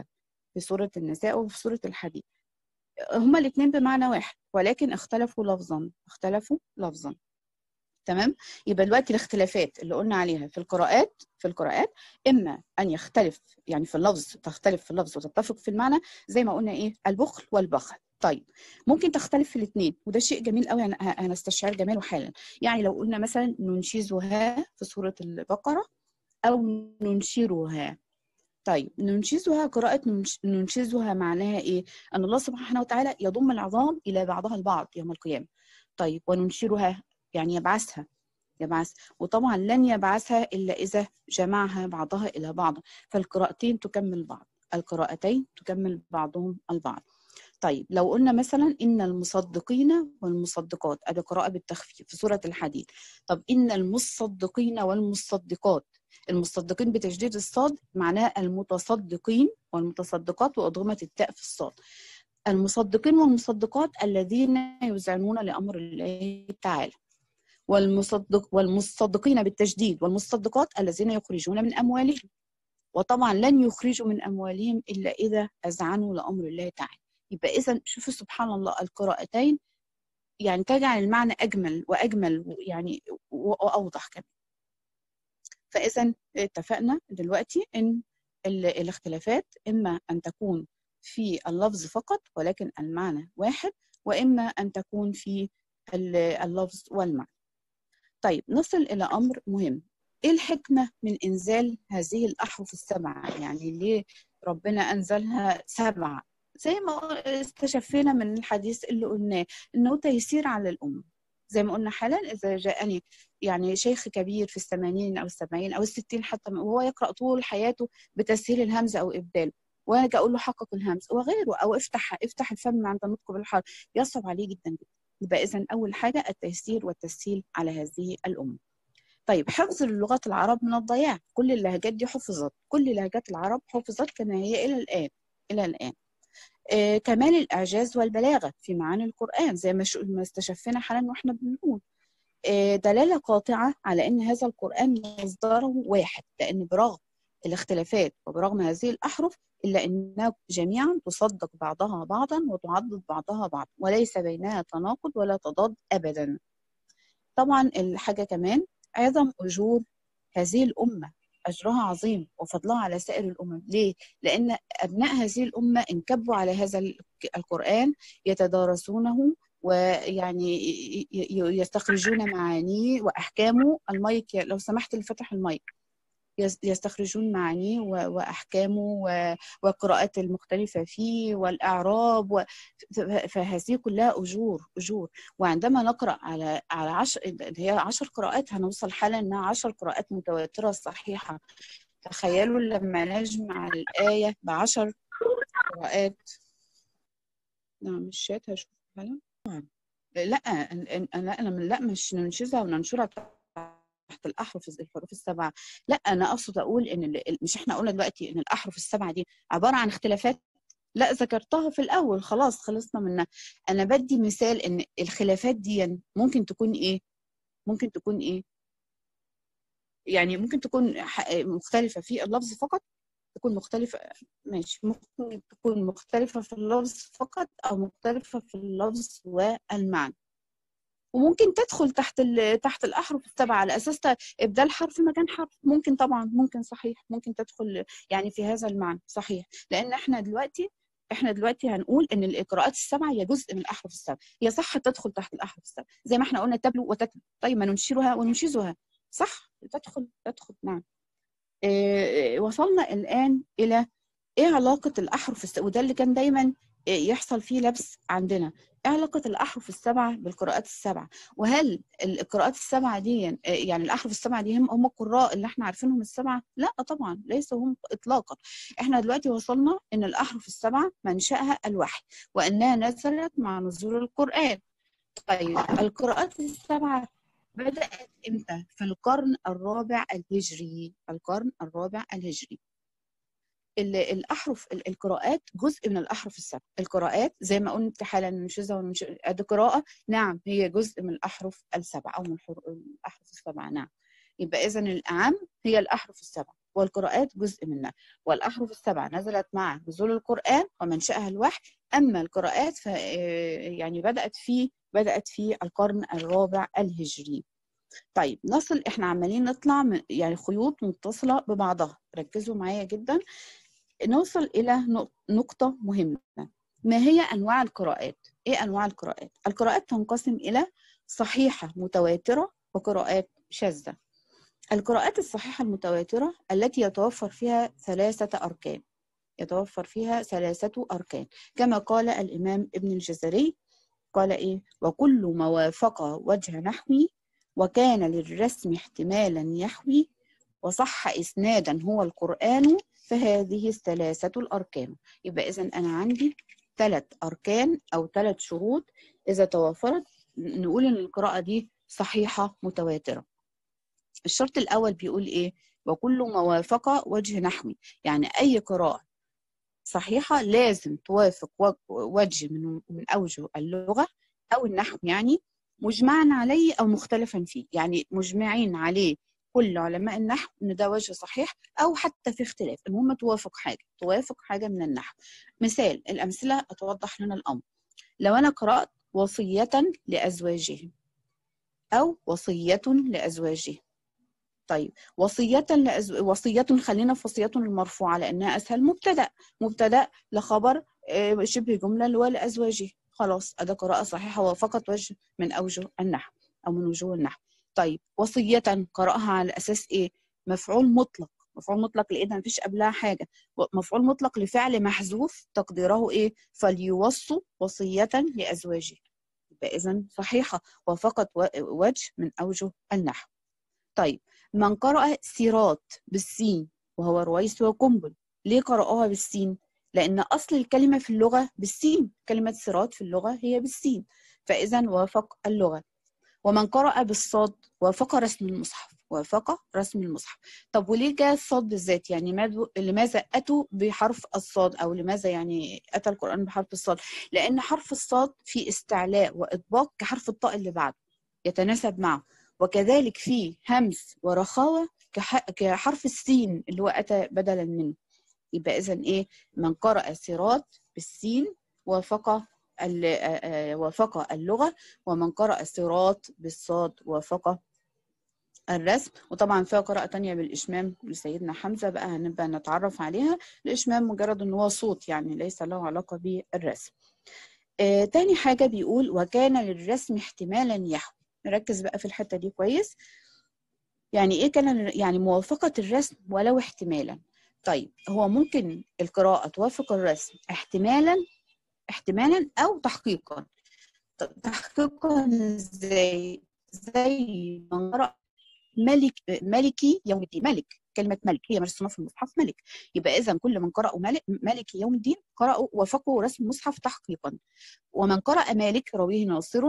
في سورة النساء وفي سورة الحديد. هما الاثنين بمعنى واحد ولكن اختلفوا لفظا، اختلفوا لفظا. تمام. يبقى دلوقتي الاختلافات اللي قلنا عليها في القراءات في القراءات اما ان يختلف يعني في اللفظ، تختلف في اللفظ وتتفق في المعنى، زي ما قلنا ايه البخل والبخل. طيب ممكن تختلف في الاثنين وده شيء جميل قوي، هنستشعر جماله حالا. يعني لو قلنا مثلا ننشزها في سورة البقرة او ننشرها. طيب ننشزها، قراءة ننشزها معناها ايه؟ ان الله سبحانه وتعالى يضم العظام الى بعضها البعض يوم القيامة. طيب وننشرها يعني يبعثها، يبعث، وطبعا لن يبعثها إلا إذا جمعها بعضها إلى بعض، فالقراءتين تكمل بعض، القراءتين تكمل بعضهم البعض. طيب لو قلنا مثلا إن المصدقين والمصدقات، أدي قراءة بالتخفيف في سورة الحديد. طب إن المصدقين والمصدقات، المصدقين بتشديد الصاد معناه المتصدقين والمتصدقات وأضغمت التاء في الصاد. المصدقين والمصدقات الذين يذعنون لأمر الله تعالى. والمصدق والمصدقين بالتجديد والمصدقات الذين يخرجون من أموالهم، وطبعا لن يخرجوا من أموالهم إلا إذا أذعنوا لأمر الله تعالى. يبقى إذا شوفوا سبحان الله القراءتين يعني تجعل المعنى أجمل وأجمل يعني وأوضح كمان. فإذا اتفقنا دلوقتي إن الاختلافات إما أن تكون في اللفظ فقط ولكن المعنى واحد، وإما أن تكون في اللفظ والمعنى. طيب نصل إلى أمر مهم، إيه الحكمة من إنزال هذه الأحرف السبعة؟ يعني ليه ربنا أنزلها سبعة؟ زي ما استشفينا من الحديث اللي قلناه إنه تيسير على الأمة. زي ما قلنا حالا، إذا جاءني يعني شيخ كبير في الثمانين أو السبعين أو الستين حتى وهو يقرأ طول حياته بتسهيل الهمزة أو إبداله، وأنا أجي أقول له حقق الهمز وغيره، أو افتح افتح الفم عند النطق بالحرف، يصعب عليه جدا جدا. يبقى إذن أول حاجة التيسير والتسهيل على هذه الأمة. طيب حفظ اللغات العرب من الضياع، كل اللهجات دي حفظت، كل لهجات العرب حفظت كما هي إلى الآن إلى الآن. آه كمال الإعجاز والبلاغة في معاني القرآن زي ما ما استشفينا حالا وإحنا بنقول. آه دلالة قاطعة على أن هذا القرآن مصدره واحد، لأن برغم الاختلافات وبرغم هذه الأحرف إلا أنها جميعا تصدق بعضها بعضا وتعضد بعضها بعضا، وليس بينها تناقض ولا تضاد أبدا. طبعا الحاجة كمان عظم أجور هذه الأمة، أجرها عظيم وفضلها على سائر الأمم. ليه؟ لأن أبناء هذه الأمة انكبوا على هذا القرآن يتدارسونه ويعني يستخرجون معانيه وأحكامه. المايك لو سمحت لفتح المايك. يستخرجون معانيه وأحكامه والقراءات المختلفة فيه والأعراب، فهذه كلها أجور أجور. وعندما نقرأ على على عشر، هي عشر قراءات، هنوصل حالا إنها عشر قراءات متواترة صحيحة. تخيلوا لما نجمع الآية بعشر قراءات. نعم الشات هشوف حالا. لا أنا أنا لا مش ننشزها وننشرها تحت الأحرف الحروف السبعة. لا أنا أقصد أقول إن مش إحنا قلنا دلوقتي إن الأحرف السبعة دي عبارة عن اختلافات؟ لا ذكرتها في الأول خلاص خلصنا منها. أنا بدي مثال إن الخلافات دي ممكن تكون إيه؟ ممكن تكون إيه؟ يعني ممكن تكون مختلفة في اللفظ فقط، تكون مختلفة ماشي، ممكن تكون مختلفة في اللفظ فقط أو مختلفة في اللفظ والمعنى. وممكن تدخل تحت تحت الأحرف السبعة على أساس إبدال حرف مكان حرف، ممكن طبعا، ممكن صحيح، ممكن تدخل يعني في هذا المعنى صحيح. لأن احنا دلوقتي احنا دلوقتي هنقول ان القراءات السبعه هي جزء من الاحرف السبعه، هي صح تدخل تحت الاحرف السبعه زي ما احنا قلنا تبلو وتتلو. طيب ما ننشرها وننشزها، صح تدخل تدخل نعم. إيه وصلنا الان الى ايه علاقه الاحرف السبعه، وده اللي كان دايما يحصل فيه لبس عندنا. ايه علاقه الاحرف السبعه بالقراءات السبعه؟ وهل القراءات السبعه دي يعني الاحرف السبعه دي هم هم القراء اللي احنا عارفينهم السبعه؟ لا طبعا ليسوا هم اطلاقا. احنا دلوقتي وصلنا ان الاحرف السبعه منشاها الوحي وانها نزلت مع نزول القران. طيب القراءات السبعه بدات امتى؟ في القرن الرابع الهجري، القرن الرابع الهجري. الأحرف القراءات جزء من الأحرف السبع. القراءات زي ما قلت حالا ننشزها وننشزها، قراءة نعم هي جزء من الأحرف السبع أو من الأحرف السبعة نعم. يبقى إذن الأعم هي الأحرف السبع. والقراءات جزء منها، والأحرف السبعة نزلت مع نزول القرآن ومنشأها الوحي، أما القراءات ف يعني بدأت في بدأت في القرن الرابع الهجري. طيب نصل، احنا عمالين نطلع من يعني خيوط متصلة ببعضها، ركزوا معايا جدا. نوصل إلى نقطة مهمة، ما هي أنواع القراءات؟ إيه أنواع القراءات؟ القراءات تنقسم إلى صحيحة متواترة وقراءات شاذة. القراءات الصحيحة المتواترة التي يتوفر فيها ثلاثة أركان، يتوفر فيها ثلاثة أركان، كما قال الإمام ابن الجزري، قال إيه؟ وكل ما وافق وجه نحوي وكان للرسم احتمالا يحوي وصح إسنادا هو القرآن فهذه الثلاثة الأركان. يبقى إذن أنا عندي ثلاث أركان أو ثلاث شروط إذا توفرت نقول إن القراءة دي صحيحة متواترة. الشرط الأول بيقول إيه؟ وكل ما وافق وجه نحوي، يعني أي قراءة صحيحة لازم توافق وجه من من أوجه اللغة أو النحو، يعني مجمعا عليه أو مختلفا فيه، يعني مجمعين عليه كل علماء النحو إن ده وجه صحيح أو حتى في اختلاف، المهم توافق حاجة توافق حاجة من النحو. مثال الأمثلة أتوضح لنا الأمر. لو أنا قرأت وصية لأزواجهم أو وصية لأزواجهم، طيب وصية لأز... وصية خلينا في وصية المرفوعة لأنها أسهل، مبتدأ مبتدأ لخبر شبه جملة اللي هو لأزواجه، خلاص أدا قراءة صحيحة وفقط وجه من أوجه النحو أو من وجوه النحو. طيب وصية قرأها على أساس إيه؟ مفعول مطلق، مفعول مطلق لأن مفيش قبلها حاجة، مفعول مطلق لفعل محذوف تقديره إيه؟ فليوصوا وصية لأزواجه، يبقى إذن صحيحة وفقط وجه من أوجه النحو. طيب من قرأ سيرات بالسين وهو رويس وقنبل، ليه قرأوها بالسين؟ لأن أصل الكلمة في اللغة بالسين، كلمة سيرات في اللغة هي بالسين، فإذا وافق اللغة. ومن قرأ بالصاد وافق رسم المصحف، وافق رسم المصحف. طب وليه جاء الصاد بالذات؟ يعني لماذا أتوا بحرف الصاد أو لماذا يعني أتى القرآن بحرف الصاد؟ لأن حرف الصاد في استعلاء وإطباق كحرف الطاء اللي بعده، يتناسب معه، وكذلك في همس ورخاوة كحرف السين اللي هو أتى بدلا منه. يبقى إذن إيه؟ من قرأ سيرات بالسين وافق وافق اللغة، ومن قرأ سيرات بالصاد وافق الرسم. وطبعا فيها قراءة تانية بالإشمام لسيدنا حمزة بقى هنبقى نتعرف عليها. الإشمام مجرد إن هو صوت يعني ليس له علاقة بالرسم. آه تاني حاجة بيقول وكان للرسم احتمالا يحوي، نركز بقى في الحتة دي كويس. يعني إيه كان؟ يعني موافقة الرسم ولو احتمالا. طيب هو ممكن القراءة توافق الرسم احتمالا احتمالا أو تحقيقا. تحقيقا ازاي؟ زي من قرأ ملك ملكي يوم الدين، ملك كلمة ملك هي مرسومة في المصحف ملك، يبقى إذا كل من قرأوا ملك ملك يوم الدين قرأوا وافقوا رسم المصحف تحقيقا. ومن قرأ مالك رويه ناصر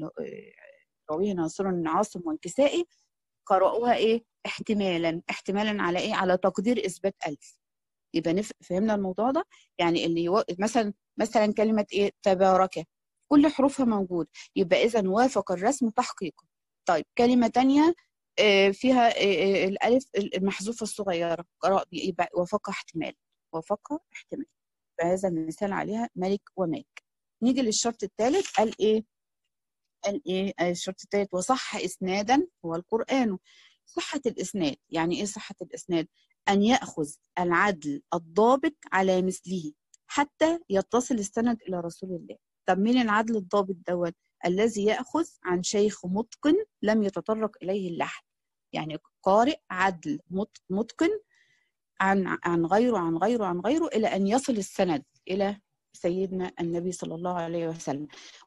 رويه ناصر عاصم والكسائي قرأوها إيه؟ احتمالا، احتمالا على إيه؟ على تقدير إثبات ألف. يبقى نف... فهمنا الموضوع ده؟ يعني اللي يو... مثلا مثلا كلمة إيه؟ تبارك كل حروفها موجود، يبقى إذا وافق الرسم تحقيقا. طيب كلمة تانية فيها الألف المحذوفة الصغيرة يبقى وافق احتمال، وافق احتمال، فهذا مثال عليها ملك ومالك. نيجي للشرط الثالث، قال إيه؟ قال إيه؟ الشرط الثالث وصح إسنادا هو القرآن. صحة الإسناد يعني إيه صحة الإسناد؟ أن يأخذ العدل الضابط على مثله حتى يتصل السند إلى رسول الله. طب مين العدل الضابط دوت؟ الذي يأخذ عن شيخ متقن لم يتطرق إليه اللحن، يعني قارئ عدل متقن عن عن غيره عن غيره عن غيره إلى أن يصل السند إلى سيدنا النبي صلى الله عليه وسلم.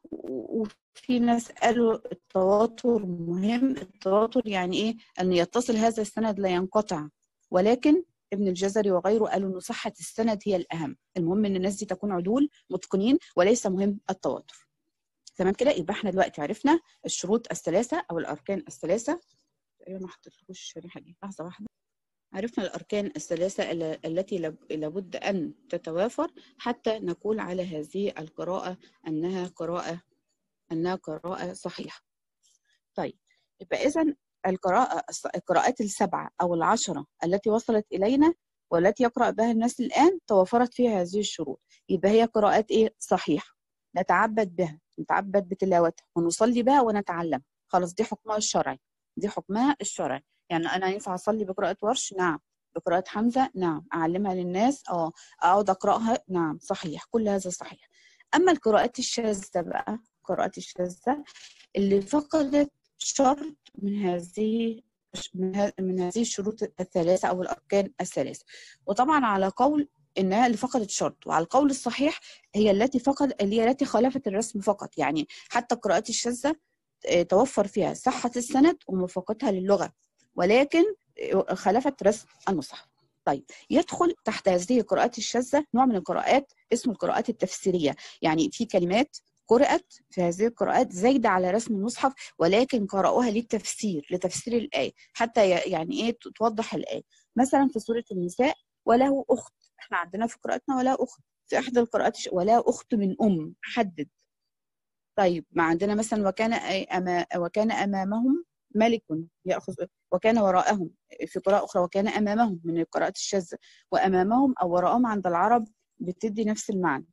وفي ناس قالوا التواتر مهم، التواتر يعني إيه؟ أن يتصل هذا السند لا ينقطع، ولكن ابن الجزري وغيره قالوا أن صحة السند هي الأهم، المهم أن الناس دي تكون عدول متقنين وليس مهم التواتر. تمام كده؟ يبقى احنا دلوقتي عرفنا الشروط الثلاثة أو الأركان الثلاثة. تقريبا ما حطيتلكوش الشريحة دي، لحظة واحدة. عرفنا الأركان الثلاثة التي لابد أن تتوافر حتى نقول على هذه القراءة أنها قراءة أنها قراءة صحيحة. طيب يبقى إذن القراءة القراءات السبعة أو العشرة التي وصلت إلينا والتي يقرأ بها الناس الآن توفرت فيها هذه الشروط، يبقى هي قراءات إيه؟ صحيحة، نتعبد بها، نتعبد بتلاوتها ونصلي بها ونتعلم. خلاص دي حكمها الشرعي، دي حكمها الشرعي. يعني أنا ينفع أصلي بقراءة ورش؟ نعم. بقراءة حمزة؟ نعم. أعلمها للناس؟ أه. أقعد أقرأها؟ نعم. صحيح، كل هذا صحيح. أما القراءات الشاذة بقى، القراءات الشاذة اللي فقدت شرط من هذه من هذه الشروط الثلاثة أو الأركان الثلاثة، وطبعا على قول إنها اللي فقدت شرط، وعلى القول الصحيح هي التي فقد اللي هي التي خالفت الرسم فقط. يعني حتى القراءات الشاذة توفر فيها صحة السند وموافقتها للغة، ولكن خالفت رسم المصحف. طيب، يدخل تحت هذه القراءات الشاذة نوع من القراءات اسمه القراءات التفسيرية. يعني في كلمات قرأت في هذه القراءات زايدة على رسم المصحف، ولكن قرأوها للتفسير، لتفسير الآية، حتى يعني إيه توضح الآية. مثلا في سورة النساء وله أخت، إحنا عندنا في قراءتنا ولا أخت، في إحدى القراءات ولا أخت من أم، حدد. طيب، ما عندنا مثلا وكان أما وكان أمامهم ملك يأخذ، وكان وراءهم في قراءة أخرى وكان أمامهم من القراءات الشاذة، وأمامهم أو وراءهم عند العرب بتدي نفس المعنى.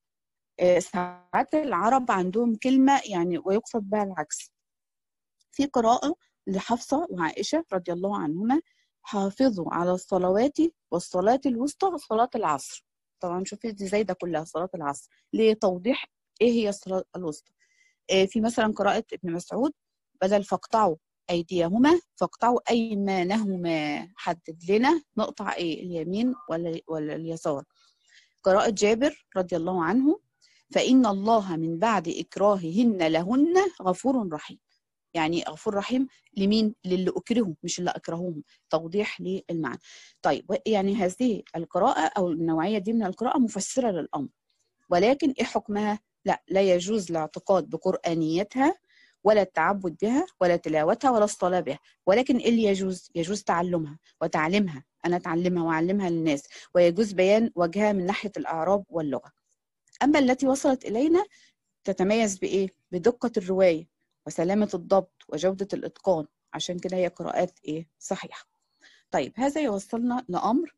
ساعات العرب عندهم كلمة يعني ويقصد بها العكس. في قراءة لحفصة وعائشة رضي الله عنهما: حافظوا على الصلوات والصلاة الوسطى صلاة العصر. طبعا شوفي دي زايدة كلها صلاة العصر، لتوضيح ايه هي الصلاة الوسطى. في مثلا قراءة ابن مسعود: بدل فاقطعوا أيديهما فاقطعوا أيمانهما. حدد لنا نقطع ايه، اليمين ولا ولا اليسار. قراءة جابر رضي الله عنه: فإن الله من بعد إكراههن لهن غفور رحيم. يعني غفور رحيم لمين؟ للي أكرهوا مش اللي أكرهوهم، توضيح للمعنى. طيب، يعني هذه القراءة أو النوعية دي من القراءة مفسرة للأمر، ولكن إيه حكمها؟ لا لا يجوز الاعتقاد بقرآنيتها ولا التعبد بها ولا تلاوتها ولا الصلاة بها، ولكن إيه اللي يجوز؟ يجوز تعلمها وتعليمها، أنا أتعلمها وأعلمها للناس، ويجوز بيان وجهها من ناحية الأعراب واللغة. أما التي وصلت إلينا تتميز بإيه؟ بدقة الرواية وسلامة الضبط وجودة الإتقان، عشان كده هي قراءات إيه؟ صحيحة. طيب، هذا يوصلنا لأمر: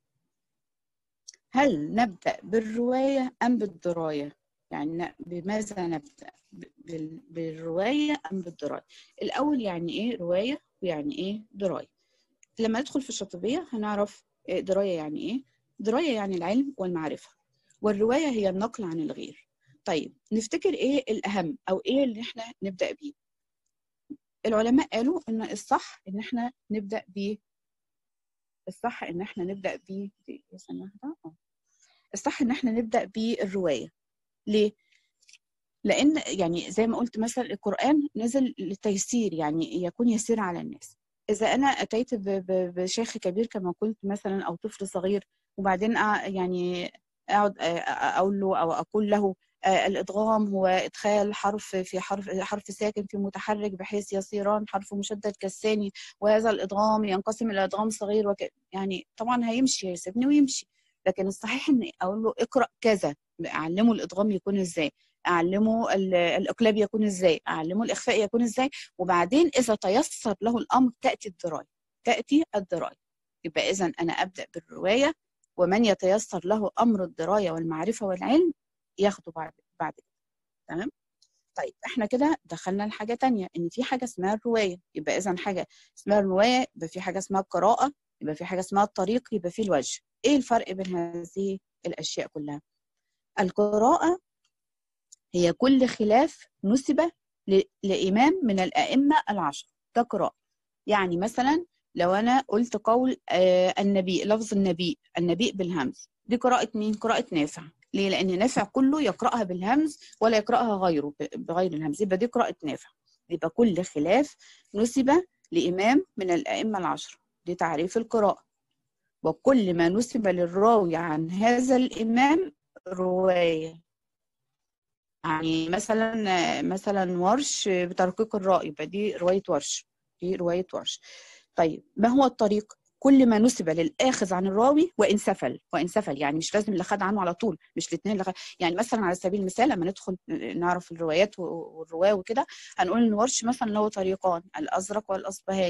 هل نبدأ بالرواية أم بالدراية؟ يعني بماذا نبدأ؟ بالرواية أم بالدراية؟ الأول يعني إيه رواية ويعني إيه دراية؟ لما ندخل في الشاطبية هنعرف إيه دراية يعني إيه. دراية يعني العلم والمعرفة، والرواية هي النقل عن الغير. طيب، نفتكر إيه الأهم أو إيه اللي إحنا نبدأ بيه؟ العلماء قالوا إن الصح إن إحنا نبدأ بيه الصح إن إحنا نبدأ بيه الصح إن إحنا نبدأ بالرواية. ليه؟ لأن يعني زي ما قلت مثلا القرآن نزل للتيسير، يعني يكون يسير على الناس. إذا أنا أتيت بشيخ كبير كما قلت مثلا أو طفل صغير، وبعدين يعني أقعد أقول له أو أقول له الإدغام هو إدخال حرف في حرف حرف ساكن في متحرك بحيث يصيران حرف مشدد كالثاني، وهذا الإدغام ينقسم إلى إدغام صغير وك... يعني طبعا هيمشي، هيسيبني ويمشي. لكن الصحيح إني أقول له اقرأ كذا، أعلمه الإدغام يكون إزاي، أعلمه الإقلاب يكون إزاي، أعلمه الإخفاء يكون إزاي، وبعدين إذا تيسر له الأمر تأتي الدراية تأتي الدراية يبقى إذن أنا أبدأ بالرواية، ومن يتيسر له أمر الدراية والمعرفة والعلم ياخده بعد بعد كده. تمام؟ طيب، إحنا كده دخلنا لحاجة تانية، إن في حاجة اسمها الرواية. يبقى إذن حاجة اسمها الرواية، يبقى في حاجة اسمها القراءة، يبقى في حاجة اسمها الطريق، يبقى في الوجه. إيه الفرق بين هذه الأشياء كلها؟ القراءة هي كل خلاف نسب لإمام من الأئمة العشر، ده قراءة. يعني مثلا لو أنا قلت قول آه النبي، لفظ النبي النبي بالهمز، دي قراءة مين؟ قراءة نافع. ليه؟ لأن نافع كله يقرأها بالهمز ولا يقرأها غيره بغير الهمز، يبقى دي قراءة نافع. يبقى كل خلاف نسب لإمام من الأئمة العشر، دي تعريف القراءة. وكل ما نسب للراوي عن هذا الإمام رواية. يعني مثلا مثلا ورش بترقيق الراء، يبقى دي رواية ورش، دي رواية ورش. طيب، ما هو الطريق؟ كل ما نسب للآخذ عن الراوي وإن سفل وإن سفل يعني مش لازم اللي خد عنه على طول، مش الاثنين اللي خد. يعني مثلا على سبيل المثال لما ندخل نعرف الروايات والرواه وكده، هنقول ان ورش مثلا له طريقان، الأزرق والأصبهاني،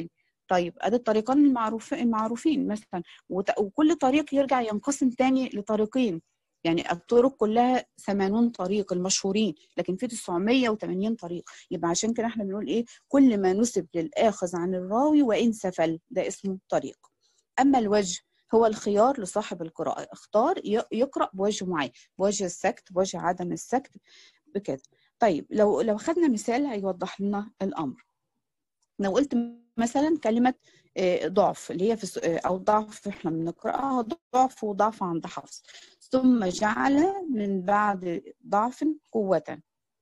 طيب ادي الطريقان المعروف المعروفين مثلا، وكل طريق يرجع ينقسم تاني لطريقين، يعني الطرق كلها ثمانين طريق المشهورين، لكن في تسعمية وتمانين طريق. يبقى عشان كده احنا بنقول ايه؟ كل ما نسب للآخذ عن الراوي وإن سفل ده اسمه طريق. أما الوجه هو الخيار لصاحب القراءة، اختار يقرأ بوجه معين، بوجه السكت، بوجه عدم السكت، بكده. طيب لو لو خدنا مثال هيوضح لنا الأمر. لو قلت مثلا كلمة ضعف اللي هي في أو ضعف احنا بنقرأها ضعف وضعف عند حفص، ثم جعل من بعد ضعف قوة.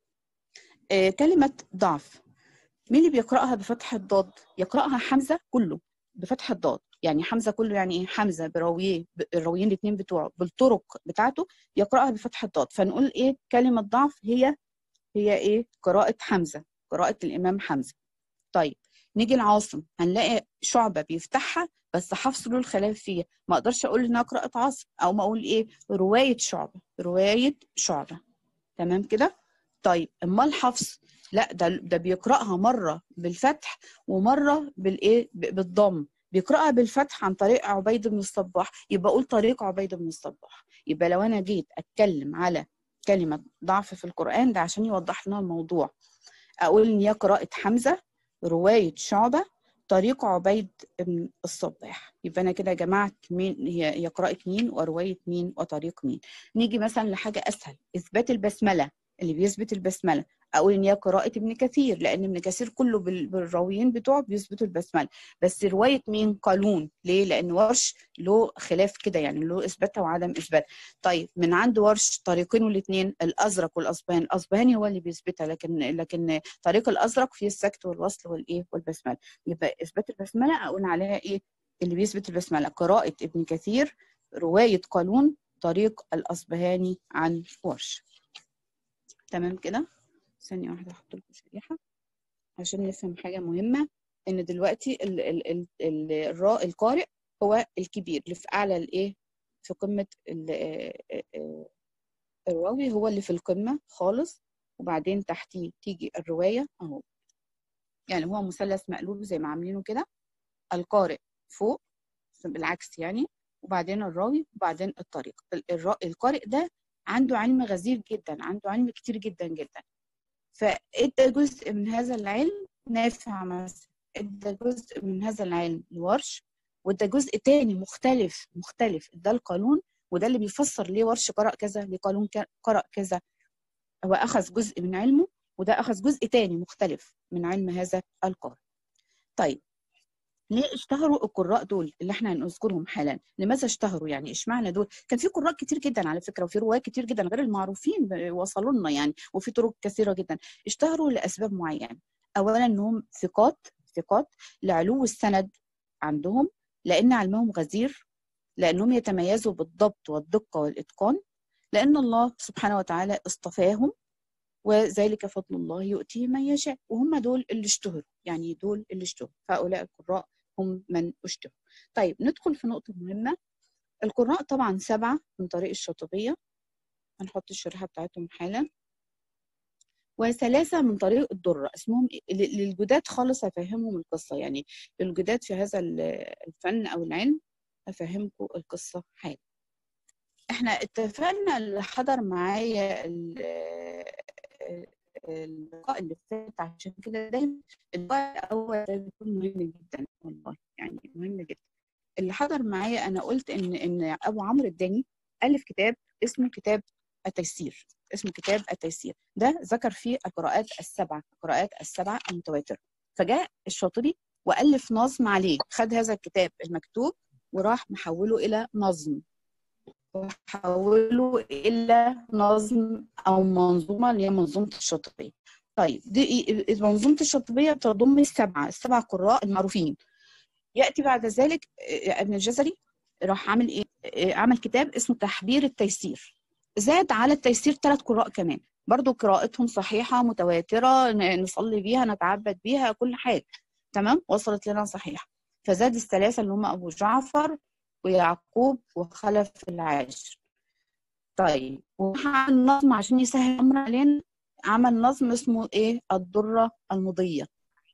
كلمة ضعف مين اللي بيقرأها بفتح الضاد؟ يقرأها حمزة كله بفتح الضاد، يعني حمزة كله يعني ايه؟ حمزة براويه الراويين الاثنين بتوعه بالطرق بتاعته يقرأها بفتح الضاد. فنقول ايه؟ كلمة ضعف هي هي ايه؟ قراءة حمزة، قراءة الإمام حمزة. طيب نيجي لعاصم، هنلاقي شعبة بيفتحها بس حفص له الخلاف فيها، ما اقدرش اقول انها قراءة عاصم، او ما اقول ايه؟ رواية شعبة، رواية شعبة. تمام كده؟ طيب امال حفص لا، ده ده بيقراها مره بالفتح ومره بالايه؟ بالضم. بيقراها بالفتح عن طريق عبيد بن الصباح، يبقى اقول طريق عبيد بن الصباح. يبقى لو انا جيت اتكلم على كلمه ضعف في القران ده عشان يوضح لنا الموضوع، اقول ان هي قراءه حمزه، روايه شعبه، طريق عبيد بن الصباح. يبقى انا كده جمعت مين هي هي قراءه مين وروايه مين وطريق مين. نيجي مثلا لحاجه اسهل، اثبات البسمله. اللي بيثبت البسمله اقول ان هي قراءه ابن كثير، لان ابن كثير كله بالراويين بتوعه بيثبتوا البسمله. بس روايه مين؟ قالون. ليه؟ لان ورش له خلاف كده، يعني له اثباتها وعدم اثباتها. طيب من عند ورش طريقين والاثنين الازرق والاصبهاني، الاصبهاني هو اللي بيثبتها، لكن لكن طريق الازرق فيه السكت والوصل والايه والبسمله. يبقى اثبات البسمله اقول عليها ايه؟ اللي بيثبت البسمله قراءه ابن كثير، روايه قالون، طريق الاصبهاني عن ورش. تمام كده؟ ثانية واحدة احط لكم شريحة عشان نفهم حاجة مهمة، ان دلوقتي ال ال ال ال الراء القارئ هو الكبير اللي في اعلى الايه؟ في قمة الراوي، هو اللي في القمة خالص، وبعدين تحتيه تيجي الرواية اهو، يعني هو مثلث مقلوب زي ما عاملينه كده، القارئ فوق بالعكس يعني، وبعدين الراوي وبعدين الطريق. القارئ ده عنده علم غزير جدا، عنده علم كتير جدا جدا، فادى جزء من هذا العلم نافع مثلا، ادى جزء من هذا العلم لورش، وادى جزء تاني مختلف مختلف ده القانون، وده اللي بيفسر ليه ورش قرأ كذا، ليه قانون قرأ كذا. هو اخذ جزء من علمه، وده اخذ جزء تاني مختلف من علم هذا القارئ. طيب ليه اشتهروا القراء دول اللي احنا هنذكرهم حالا؟ لماذا اشتهروا؟ يعني اشمعنى دول؟ كان في قراء كتير جدا على فكره، وفي رواه كتير جدا غير المعروفين وصلوا لنا يعني، وفي طرق كثيره جدا. اشتهروا لاسباب معينه. اولا انهم ثقات، ثقات لعلو السند عندهم، لان علمهم غزير، لانهم يتميزوا بالضبط والدقه والاتقان، لان الله سبحانه وتعالى اصطفاهم، وذلك فضل الله يؤتيه من يشاء. وهم دول اللي اشتهروا، يعني دول اللي اشتهروا، فهؤلاء القراء هم من اشتهروا. طيب ندخل في نقطة مهمة. القراء طبعا سبعة من طريق الشاطبية، هنحط الشريحة بتاعتهم حالا، وثلاثة من طريق الدرة. اسمهم للجداد خالص هفهمهم القصة، يعني للجداد في هذا الفن أو العلم هفهمكم القصة حالا. احنا اتفقنا اللي حضر معايا اللقاء اللي فات، عشان كده دايما اللقاء الاول ده بيكون مهم جدا والله، يعني مهم جدا. اللي حضر معايا انا قلت ان ان ابو عمرو الداني الف كتاب اسمه كتاب التيسير، اسمه كتاب التيسير، ده ذكر فيه القراءات السبعه، القراءات السبعه المتواتره. فجاء الشاطبي والف نظم عليه، خد هذا الكتاب المكتوب وراح محوله الى نظم، وحوله الى نظم او منظومه اللي هي منظومه الشاطبيه. طيب دي منظومه الشاطبيه تضم السبعه السبع قراء المعروفين. ياتي بعد ذلك ابن الجزري راح عامل ايه؟ عمل كتاب اسمه تحبير التيسير، زاد على التيسير ثلاث قراء كمان، برضو قراءتهم صحيحه متواتره، نصلي بيها نتعبد بيها كل حاجه تمام، وصلت لنا صحيحه. فزاد الثلاثه اللي هم ابو جعفر ويعقوب وخلف العاشر. طيب وعمل نظم عشان يسهل الامر علينا، عمل نظم اسمه ايه؟ الدره المضيه.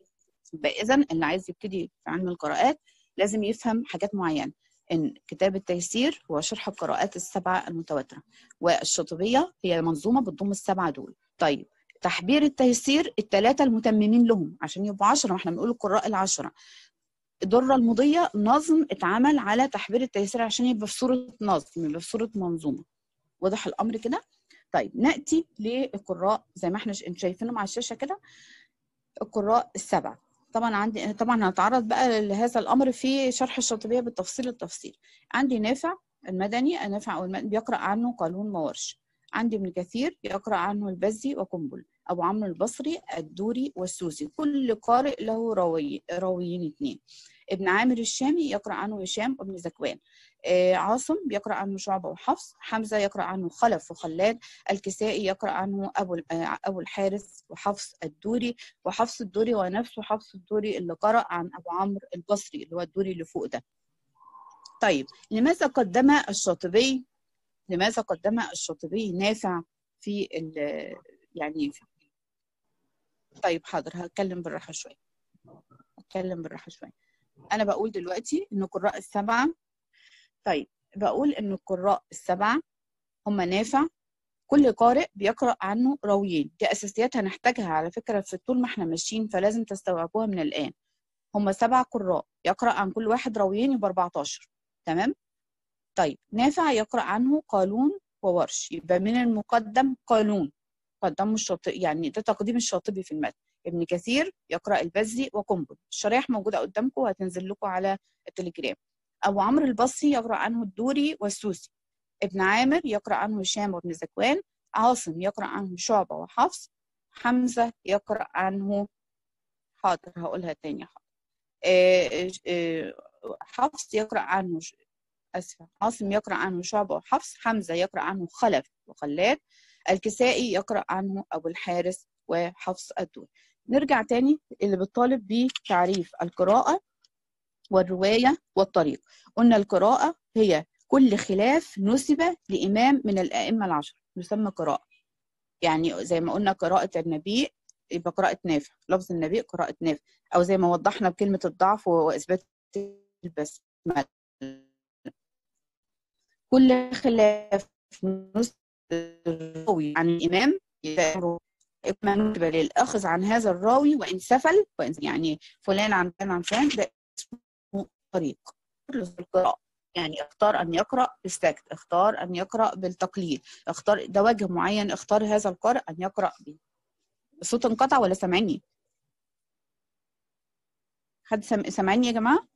يبقى إذا اللي عايز يبتدي في علم القراءات لازم يفهم حاجات معينة، إن كتاب التيسير هو شرح القراءات السبعة المتواترة، والشاطبية هي منظومة بتضم السبعة دول. طيب تحبير التيسير الثلاثة المتممين لهم عشان يبقوا عشرة، ما احنا بنقول القراء العشرة. الدرة المضية نظم اتعمل على تحبير التيسير عشان يبقى في صورة نظم، يبقى في صورة منظومة. واضح الأمر كده؟ طيب نأتي للقراء زي ما احنا شايفينهم على الشاشة كده، القراء السبعة. طبعا عندي طبعا هنتعرض بقى لهذا الأمر في شرح الشاطبية بالتفصيل التفصيل. عندي نافع المدني، نافع أو المدني بيقرأ عنه قالون وورش. عندي ابن كثير يقرأ عنه البزي وقنبل. أبو عمرو البصري الدوري والسوسي، كل قارئ له راوي راويين اثنين. ابن عامر الشامي يقرأ عنه هشام وابن زكوان. آه عاصم بيقرأ عنه شعبة وحفص. حمزة يقرأ عنه خلف وخلاد. الكسائي يقرأ عنه أبو آه أبو الحارث وحفص الدوري. وحفص الدوري ونفسه حفص الدوري اللي قرأ عن أبو عمرو البصري اللي هو الدوري اللي فوق ده. طيب لماذا قدم الشاطبي لماذا قدم الشاطبي نافع في يعني في طيب حاضر، هتكلم بالراحة شوية هتكلم بالراحة شوية أنا بقول دلوقتي إن القراء السبعة طيب بقول إن القراء السبعة هم نافع، كل قارئ بيقرأ عنه راويين. دي أساسيات هنحتاجها على فكرة في طول ما احنا ماشيين، فلازم تستوعبوها من الآن. هم سبع قراء يقرأ عن كل واحد راويين، يبقى أربعتاشر. تمام؟ طيب نافع يقرأ عنه قالون وورش، يبقى من المقدم قالون، قدموا الشاطبي، يعني ده تقديم الشاطبي في المتن. ابن كثير يقرأ البزي وقنبل، الشرايح موجودة قدامكم وهتنزل لكم على التليجرام. أبو عمرو البصري يقرأ عنه الدوري والسوسي. ابن عامر يقرأ عنه هشام وابن زكوان. عاصم يقرأ عنه شعبة وحفص. حمزة يقرأ عنه حاضر هقولها تاني حاضر آه آه حفص يقرأ عنه أسفة عاصم يقرأ عنه شعبة وحفص. حمزة يقرأ عنه خلف وخلاد. الكسائي يقرأ عنه أبو الحارث وحفص الدوري. نرجع تاني اللي بتطالب بتعريف القراءة والرواية والطريق. قلنا القراءة هي كل خلاف نسب لإمام من الأئمة العشر يسمى قراءة. يعني زي ما قلنا قراءة النبي يبقى قراءة نافع، لفظ النبي قراءة نافع، أو زي ما وضحنا بكلمة الضعف وإثبات البسملة. كل خلاف نسب الراوي عن الإمام إما نسب للأخذ عن هذا الراوي وإن سفل، وإن يعني فلان عن فلان عن فلان، ده اسمه طريق. القراءة يعني اختار أن يقرأ بالسكت، اختار أن يقرأ بالتقليد، اختار ده وجه معين اختار هذا القارئ أن يقرأ به. الصوت انقطع ولا سامعني؟ حد سامعني يا جماعة؟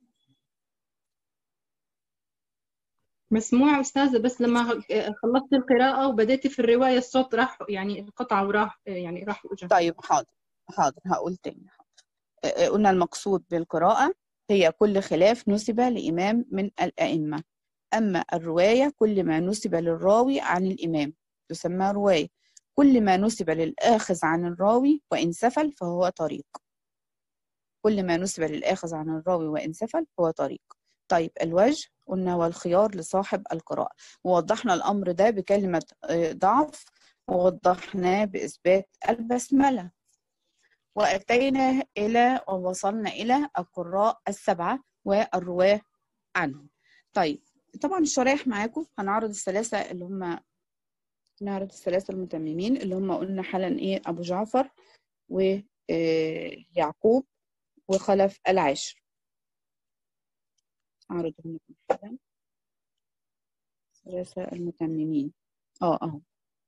مسموع أستاذة، بس لما خلصت القراءة وبدأت في الرواية الصوت راح يعني انقطع وراح يعني راح وجه. طيب حاضر حاضر هقول تاني. حاضر. قلنا المقصود بالقراءة هي كل خلاف نسب لإمام من الأئمة. أما الرواية كل ما نسب للراوي عن الإمام تسمى رواية. كل ما نسب للآخذ عن الراوي وإن سفل فهو طريق. كل ما نسب للآخذ عن الراوي وإن سفل هو طريق. طيب الوجه قلنا والخيار لصاحب القراءة، ووضحنا الأمر ده بكلمة ضعف، ووضحناه بإثبات البسملة. وأتينا إلى ووصلنا إلى القراء السبعة والرواة عنهم. طيب طبعا الشرايح معاكم، هنعرض الثلاثة اللي هم نعرض الثلاثة المتممين اللي هم قلنا حالا إيه، أبو جعفر ويعقوب وخلف العاشر. أعرضهم لكم حالا الثلاثة المتممين. اه اهو.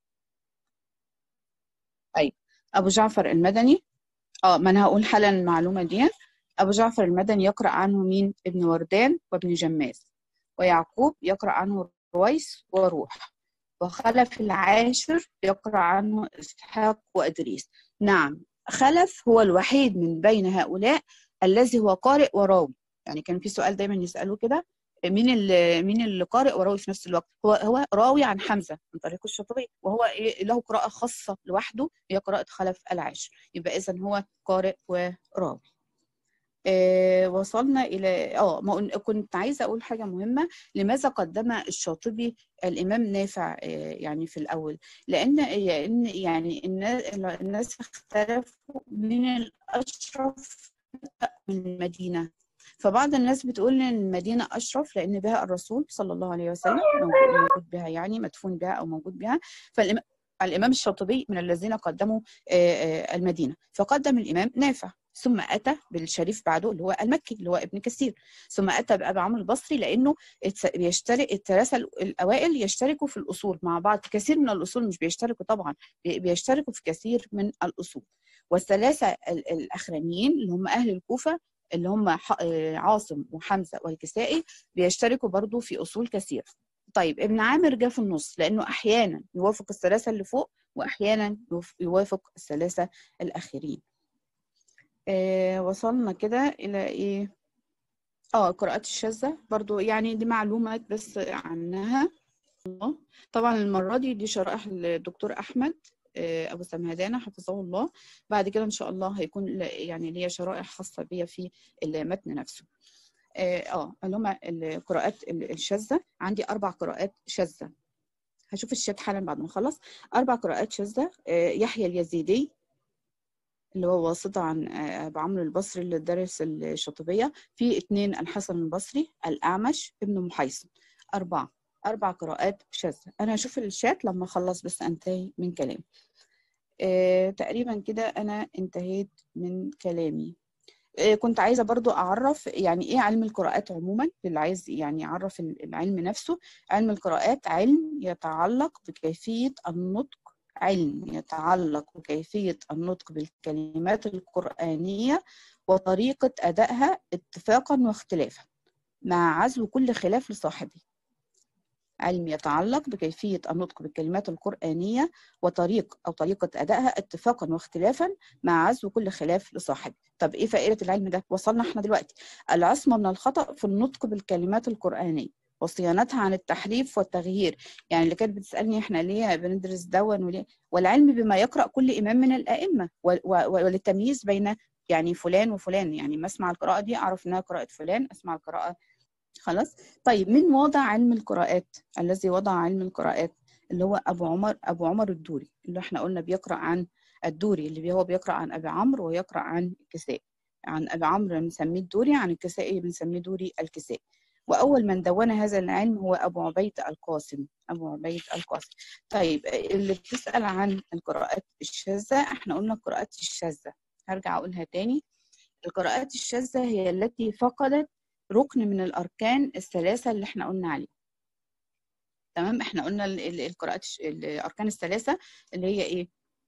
أي أبو جعفر المدني، اه ما أنا هقول حالا المعلومة دي. أبو جعفر المدني يقرأ عنه مين؟ ابن وردان وابن جماز. ويعقوب يقرأ عنه رويس وروح. وخلف العاشر يقرأ عنه إسحاق وإدريس. نعم، خلف هو الوحيد من بين هؤلاء الذي هو قارئ وراوي. يعني كان في سؤال دايما يسألوه كده، مين اللي مين اللي قارئ وراوي في نفس الوقت؟ هو هو راوي عن حمزة من طريق الشاطبي، وهو إيه له قراءة خاصة لوحده هي قراءة خلف العاشر. يبقى إذن هو قارئ وراوي. آه وصلنا إلى اه ما كنت عايزة أقول حاجة مهمة. لماذا قدم الشاطبي الإمام نافع آه يعني في الأول؟ لأن يعني يعني الناس اختلفوا من الأشرف من المدينة. فبعض الناس بتقول ان المدينة اشرف لان بها الرسول صلى الله عليه وسلم موجود, موجود بها، يعني مدفون بها او موجود بها. فالإمام الإمام الشاطبي من الذين قدموا المدينة، فقدم الإمام نافع، ثم أتى بالشريف بعده اللي هو المكي اللي هو ابن كثير، ثم أتى بأبي عمرو البصري لأنه بيشترك الثلاثة الأوائل يشتركوا في الأصول مع بعض. كثير من الأصول مش بيشتركوا طبعا، بيشتركوا في كثير من الأصول. والثلاثة الأخرانيين اللي هم أهل الكوفة اللي هم عاصم وحمزة والكسائي بيشتركوا برضو في أصول كثير. طيب ابن عامر جاء في النص لأنه أحيانا يوافق الثلاثة اللي فوق وأحيانا يوافق الثلاثة الأخيرين. آه وصلنا كده إلى إيه؟ آه قراءات الشاذة برضو، يعني دي معلومات بس عنها. طبعا المرة دي دي شرائح الدكتور أحمد آه أبو سمهدانة حفظه الله. بعد كده إن شاء الله هيكون يعني ليا شرائح خاصة بيا في المتن نفسه. اه اللي هم القراءات الشاذة. عندي أربع قراءات شاذة، هشوف الشات حالا بعد ما نخلص. أربع قراءات شاذة. يحيى اليزيدي اللي هو واسطة عن أبو عمرو البصري اللي درس الشاطبية. في اثنين الحسن البصري، الأعمش، ابن محيصن. أربعة أربع قراءات شاذة. أنا هشوف الشات لما أخلص بس أنتهي من كلامي. آه تقريبا كده أنا انتهيت من كلامي. كنت عايزة برضو أعرف يعني إيه علم القراءات عموما اللي عايز يعني يعرف العلم نفسه. علم القراءات علم يتعلق بكيفية النطق علم يتعلق بكيفية النطق بالكلمات القرآنية وطريقة أدائها اتفاقا واختلافا مع عزو كل خلاف لصاحبه. علم يتعلق بكيفية النطق بالكلمات القرآنية وطريق أو طريقة أدائها اتفاقا واختلافا مع عزو كل خلاف لصاحبه. طب إيه فائدة العلم ده؟ وصلنا إحنا دلوقتي العصمة من الخطأ في النطق بالكلمات القرآنية وصيانتها عن التحريف والتغيير. يعني اللي كانت بتسألني إحنا ليه بندرس دون وليه، والعلم بما يقرأ كل إمام من الآئمة وللتمييز بين يعني فلان وفلان. يعني ما أسمع القراءة دي أعرف إنها قراءة فلان، أسمع القراءة خلاص. طيب من وضع علم القراءات؟ الذي وضع علم القراءات اللي هو أبو عمر أبو عمر الدوري اللي احنا قلنا بيقرأ عن الدوري اللي هو بيقرأ عن أبي عمرو ويقرأ عن الكسائي. عن أبي عمرو بنسميه الدوري، عن الكسائي بنسميه دوري الكسائي. وأول من دون هذا العلم هو أبو عبيد القاسم أبو عبيد القاسم. طيب اللي بتسأل عن القراءات الشاذة، احنا قلنا القراءات الشاذة هرجع أقولها تاني. القراءات الشاذة هي التي فقدت ركن من الأركان الثلاثة اللي احنا قلنا عليه. تمام، احنا قلنا القراءات الأركان الثلاثة اللي هي ايه؟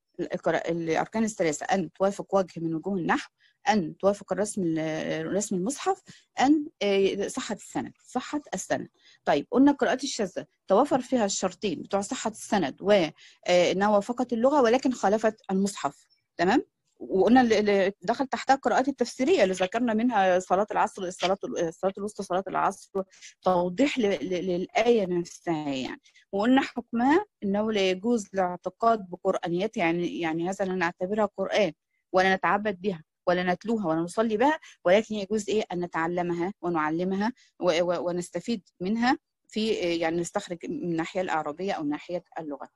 الأركان الثلاثة أن توافق وجه من وجوه النحو، أن توافق الرسم رسم المصحف، أن صحة السند صحة السند. طيب قلنا القراءات الشاذة توافر فيها الشرطين بتوع صحة السند وأنها وافقت اللغة ولكن خالفت المصحف. تمام. وقلنا اللي دخل تحتها القراءات التفسيريه اللي ذكرنا منها صلاه العصر، الصلاه الصلاه الوسطى، صلاه العصر، توضيح للايه نفسها يعني. وقلنا حكمها انه لا يجوز الاعتقاد بقرانيات، يعني يعني هذا لا نعتبرها قران ولا نتعبد بها ولا نتلوها ولا نصلي بها، ولكن يجوز ايه ان نتعلمها ونعلمها ونستفيد منها في يعني نستخرج من الناحيه الاعرابيه او ناحيه اللغه.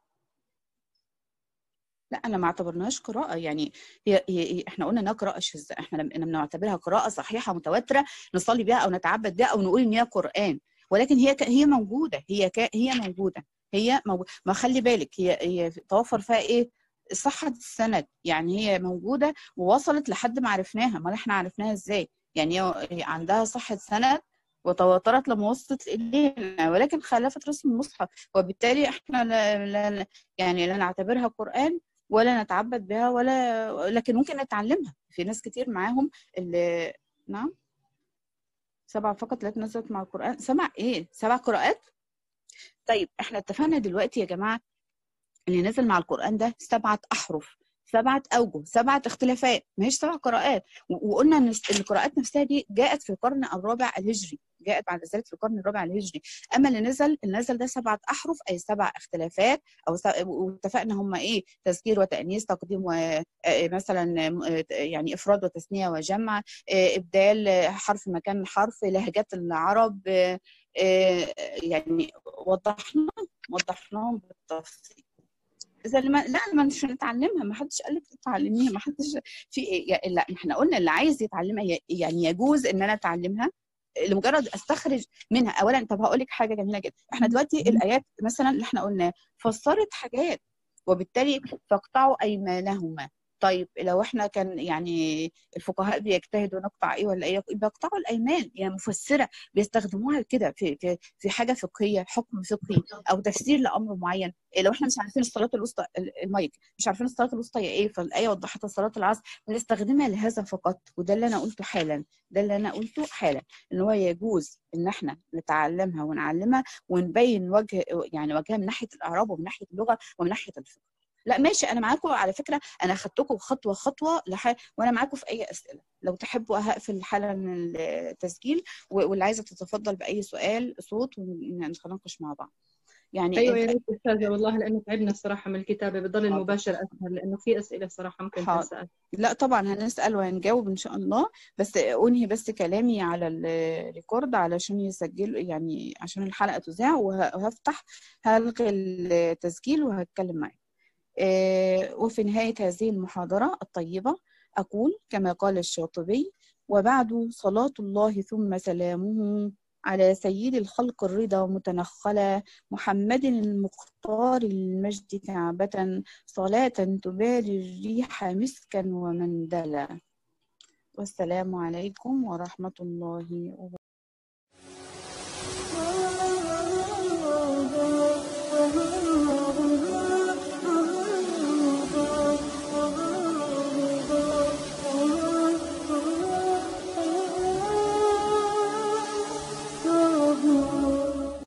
لا انا ما اعتبرناهاش قراءه، يعني هي, هي احنا قلنا انها قراءه شاذه، احنا لما بنعتبرها قراءه صحيحه متواتره نصلي بها او نتعبد بها او نقول ان هي قران، ولكن هي هي موجوده، هي هي موجوده هي موجوده. ما خلي بالك هي هي توفر فيها ايه؟ صحه السند، يعني هي موجوده ووصلت لحد ما عرفناها. ما احنا عرفناها ازاي؟ يعني هي عندها صحه سند وتواترت لما وصلت الينا، ولكن خالفت رسم المصحف، وبالتالي احنا لا لا يعني لا نعتبرها قران ولا نتعبد بها ولا، لكن ممكن نتعلمها. في ناس كتير معاهم اللي نعم سبع فقط لا نزلت مع القرآن. سبع ايه؟ سبع قراءات. طيب احنا اتفقنا دلوقتي يا جماعة اللي نزل مع القرآن ده سبعة أحرف، سبعة أوجه، سبعة اختلافات، ما هيش سبع قراءات. وقلنا ان القراءات نفسها دي جاءت في القرن الرابع الهجري، جاءت بعد ذلك في القرن الرابع الهجري. اما اللي نزل اللي نزل ده سبعة احرف اي سبع اختلافات، او واتفقنا هم ايه؟ تذكير وتانيث، تقديم ومثلا يعني افراد وتثنيه وجمع، ابدال حرف مكان حرف، لهجات العرب، يعني وضحنا وضحناهم بالتفصيل. زي اللي ما لا ما مش هنتعلمها، ما حدش قال لك تتعلميها، ما حدش في إيه؟ لا احنا قلنا اللي عايز يتعلمها ي- يعني يجوز ان انا اتعلمها لمجرد استخرج منها. اولا طب هقول لك حاجه جميله جدا، احنا دلوقتي الايات مثلا اللي احنا قلناه فسرت حاجات، وبالتالي فاقطعوا ايمانهما. طيب لو احنا كان يعني الفقهاء بيجتهدوا نقطع ايه ولا ايه، بيقطعوا الايمان، يعني مفسره بيستخدموها كده في في في حاجه فقهيه، حكم فقهي او تفسير لامر معين. إيه لو احنا مش عارفين الصلاه الوسطى، المايك مش عارفين الصلاه الوسطى هي ايه، فالايه وضحت صلاه العصر، بنستخدمها لهذا فقط. وده اللي انا قلته حالا، ده اللي انا قلته حالا، ان هو يجوز ان احنا نتعلمها ونعلمها ونبين وجه، يعني وجهها من ناحيه الاعراب ومن ناحيه اللغه ومن ناحيه الفقه. لا ماشي، انا معاكم على فكره، انا اخدتكم خطوه خطوه لح... وانا معاكم في اي اسئله. لو تحبوا هقفل حالا التسجيل، واللي عايزه تتفضل باي سؤال صوت ونتناقش مع بعض. يعني ايوه انت يا ريت استاذه، والله لانه تعبنا الصراحه من الكتابه، بضل حاضر المباشر اسهل لانه في اسئله صراحه ممكن حاضر. تنسال. لا طبعا هنسأل وهنجاوب إن شاء الله، بس أنهي بس كلامي على الريكورد علشان يسجل، يعني عشان الحلقة تذاع، وه- وهفتح هلغي التسجيل وهتكلم معاك. آه، وفي نهاية هذه المحاضرة الطيبة أقول كما قال الشاطبي: وبعد صلاة الله ثم سلامه على سيد الخلق الرضا متنخلا، محمد المختار المجد كعبة، صلاة تباري الريح مسكا ومندلا. والسلام عليكم ورحمة الله وبركاته.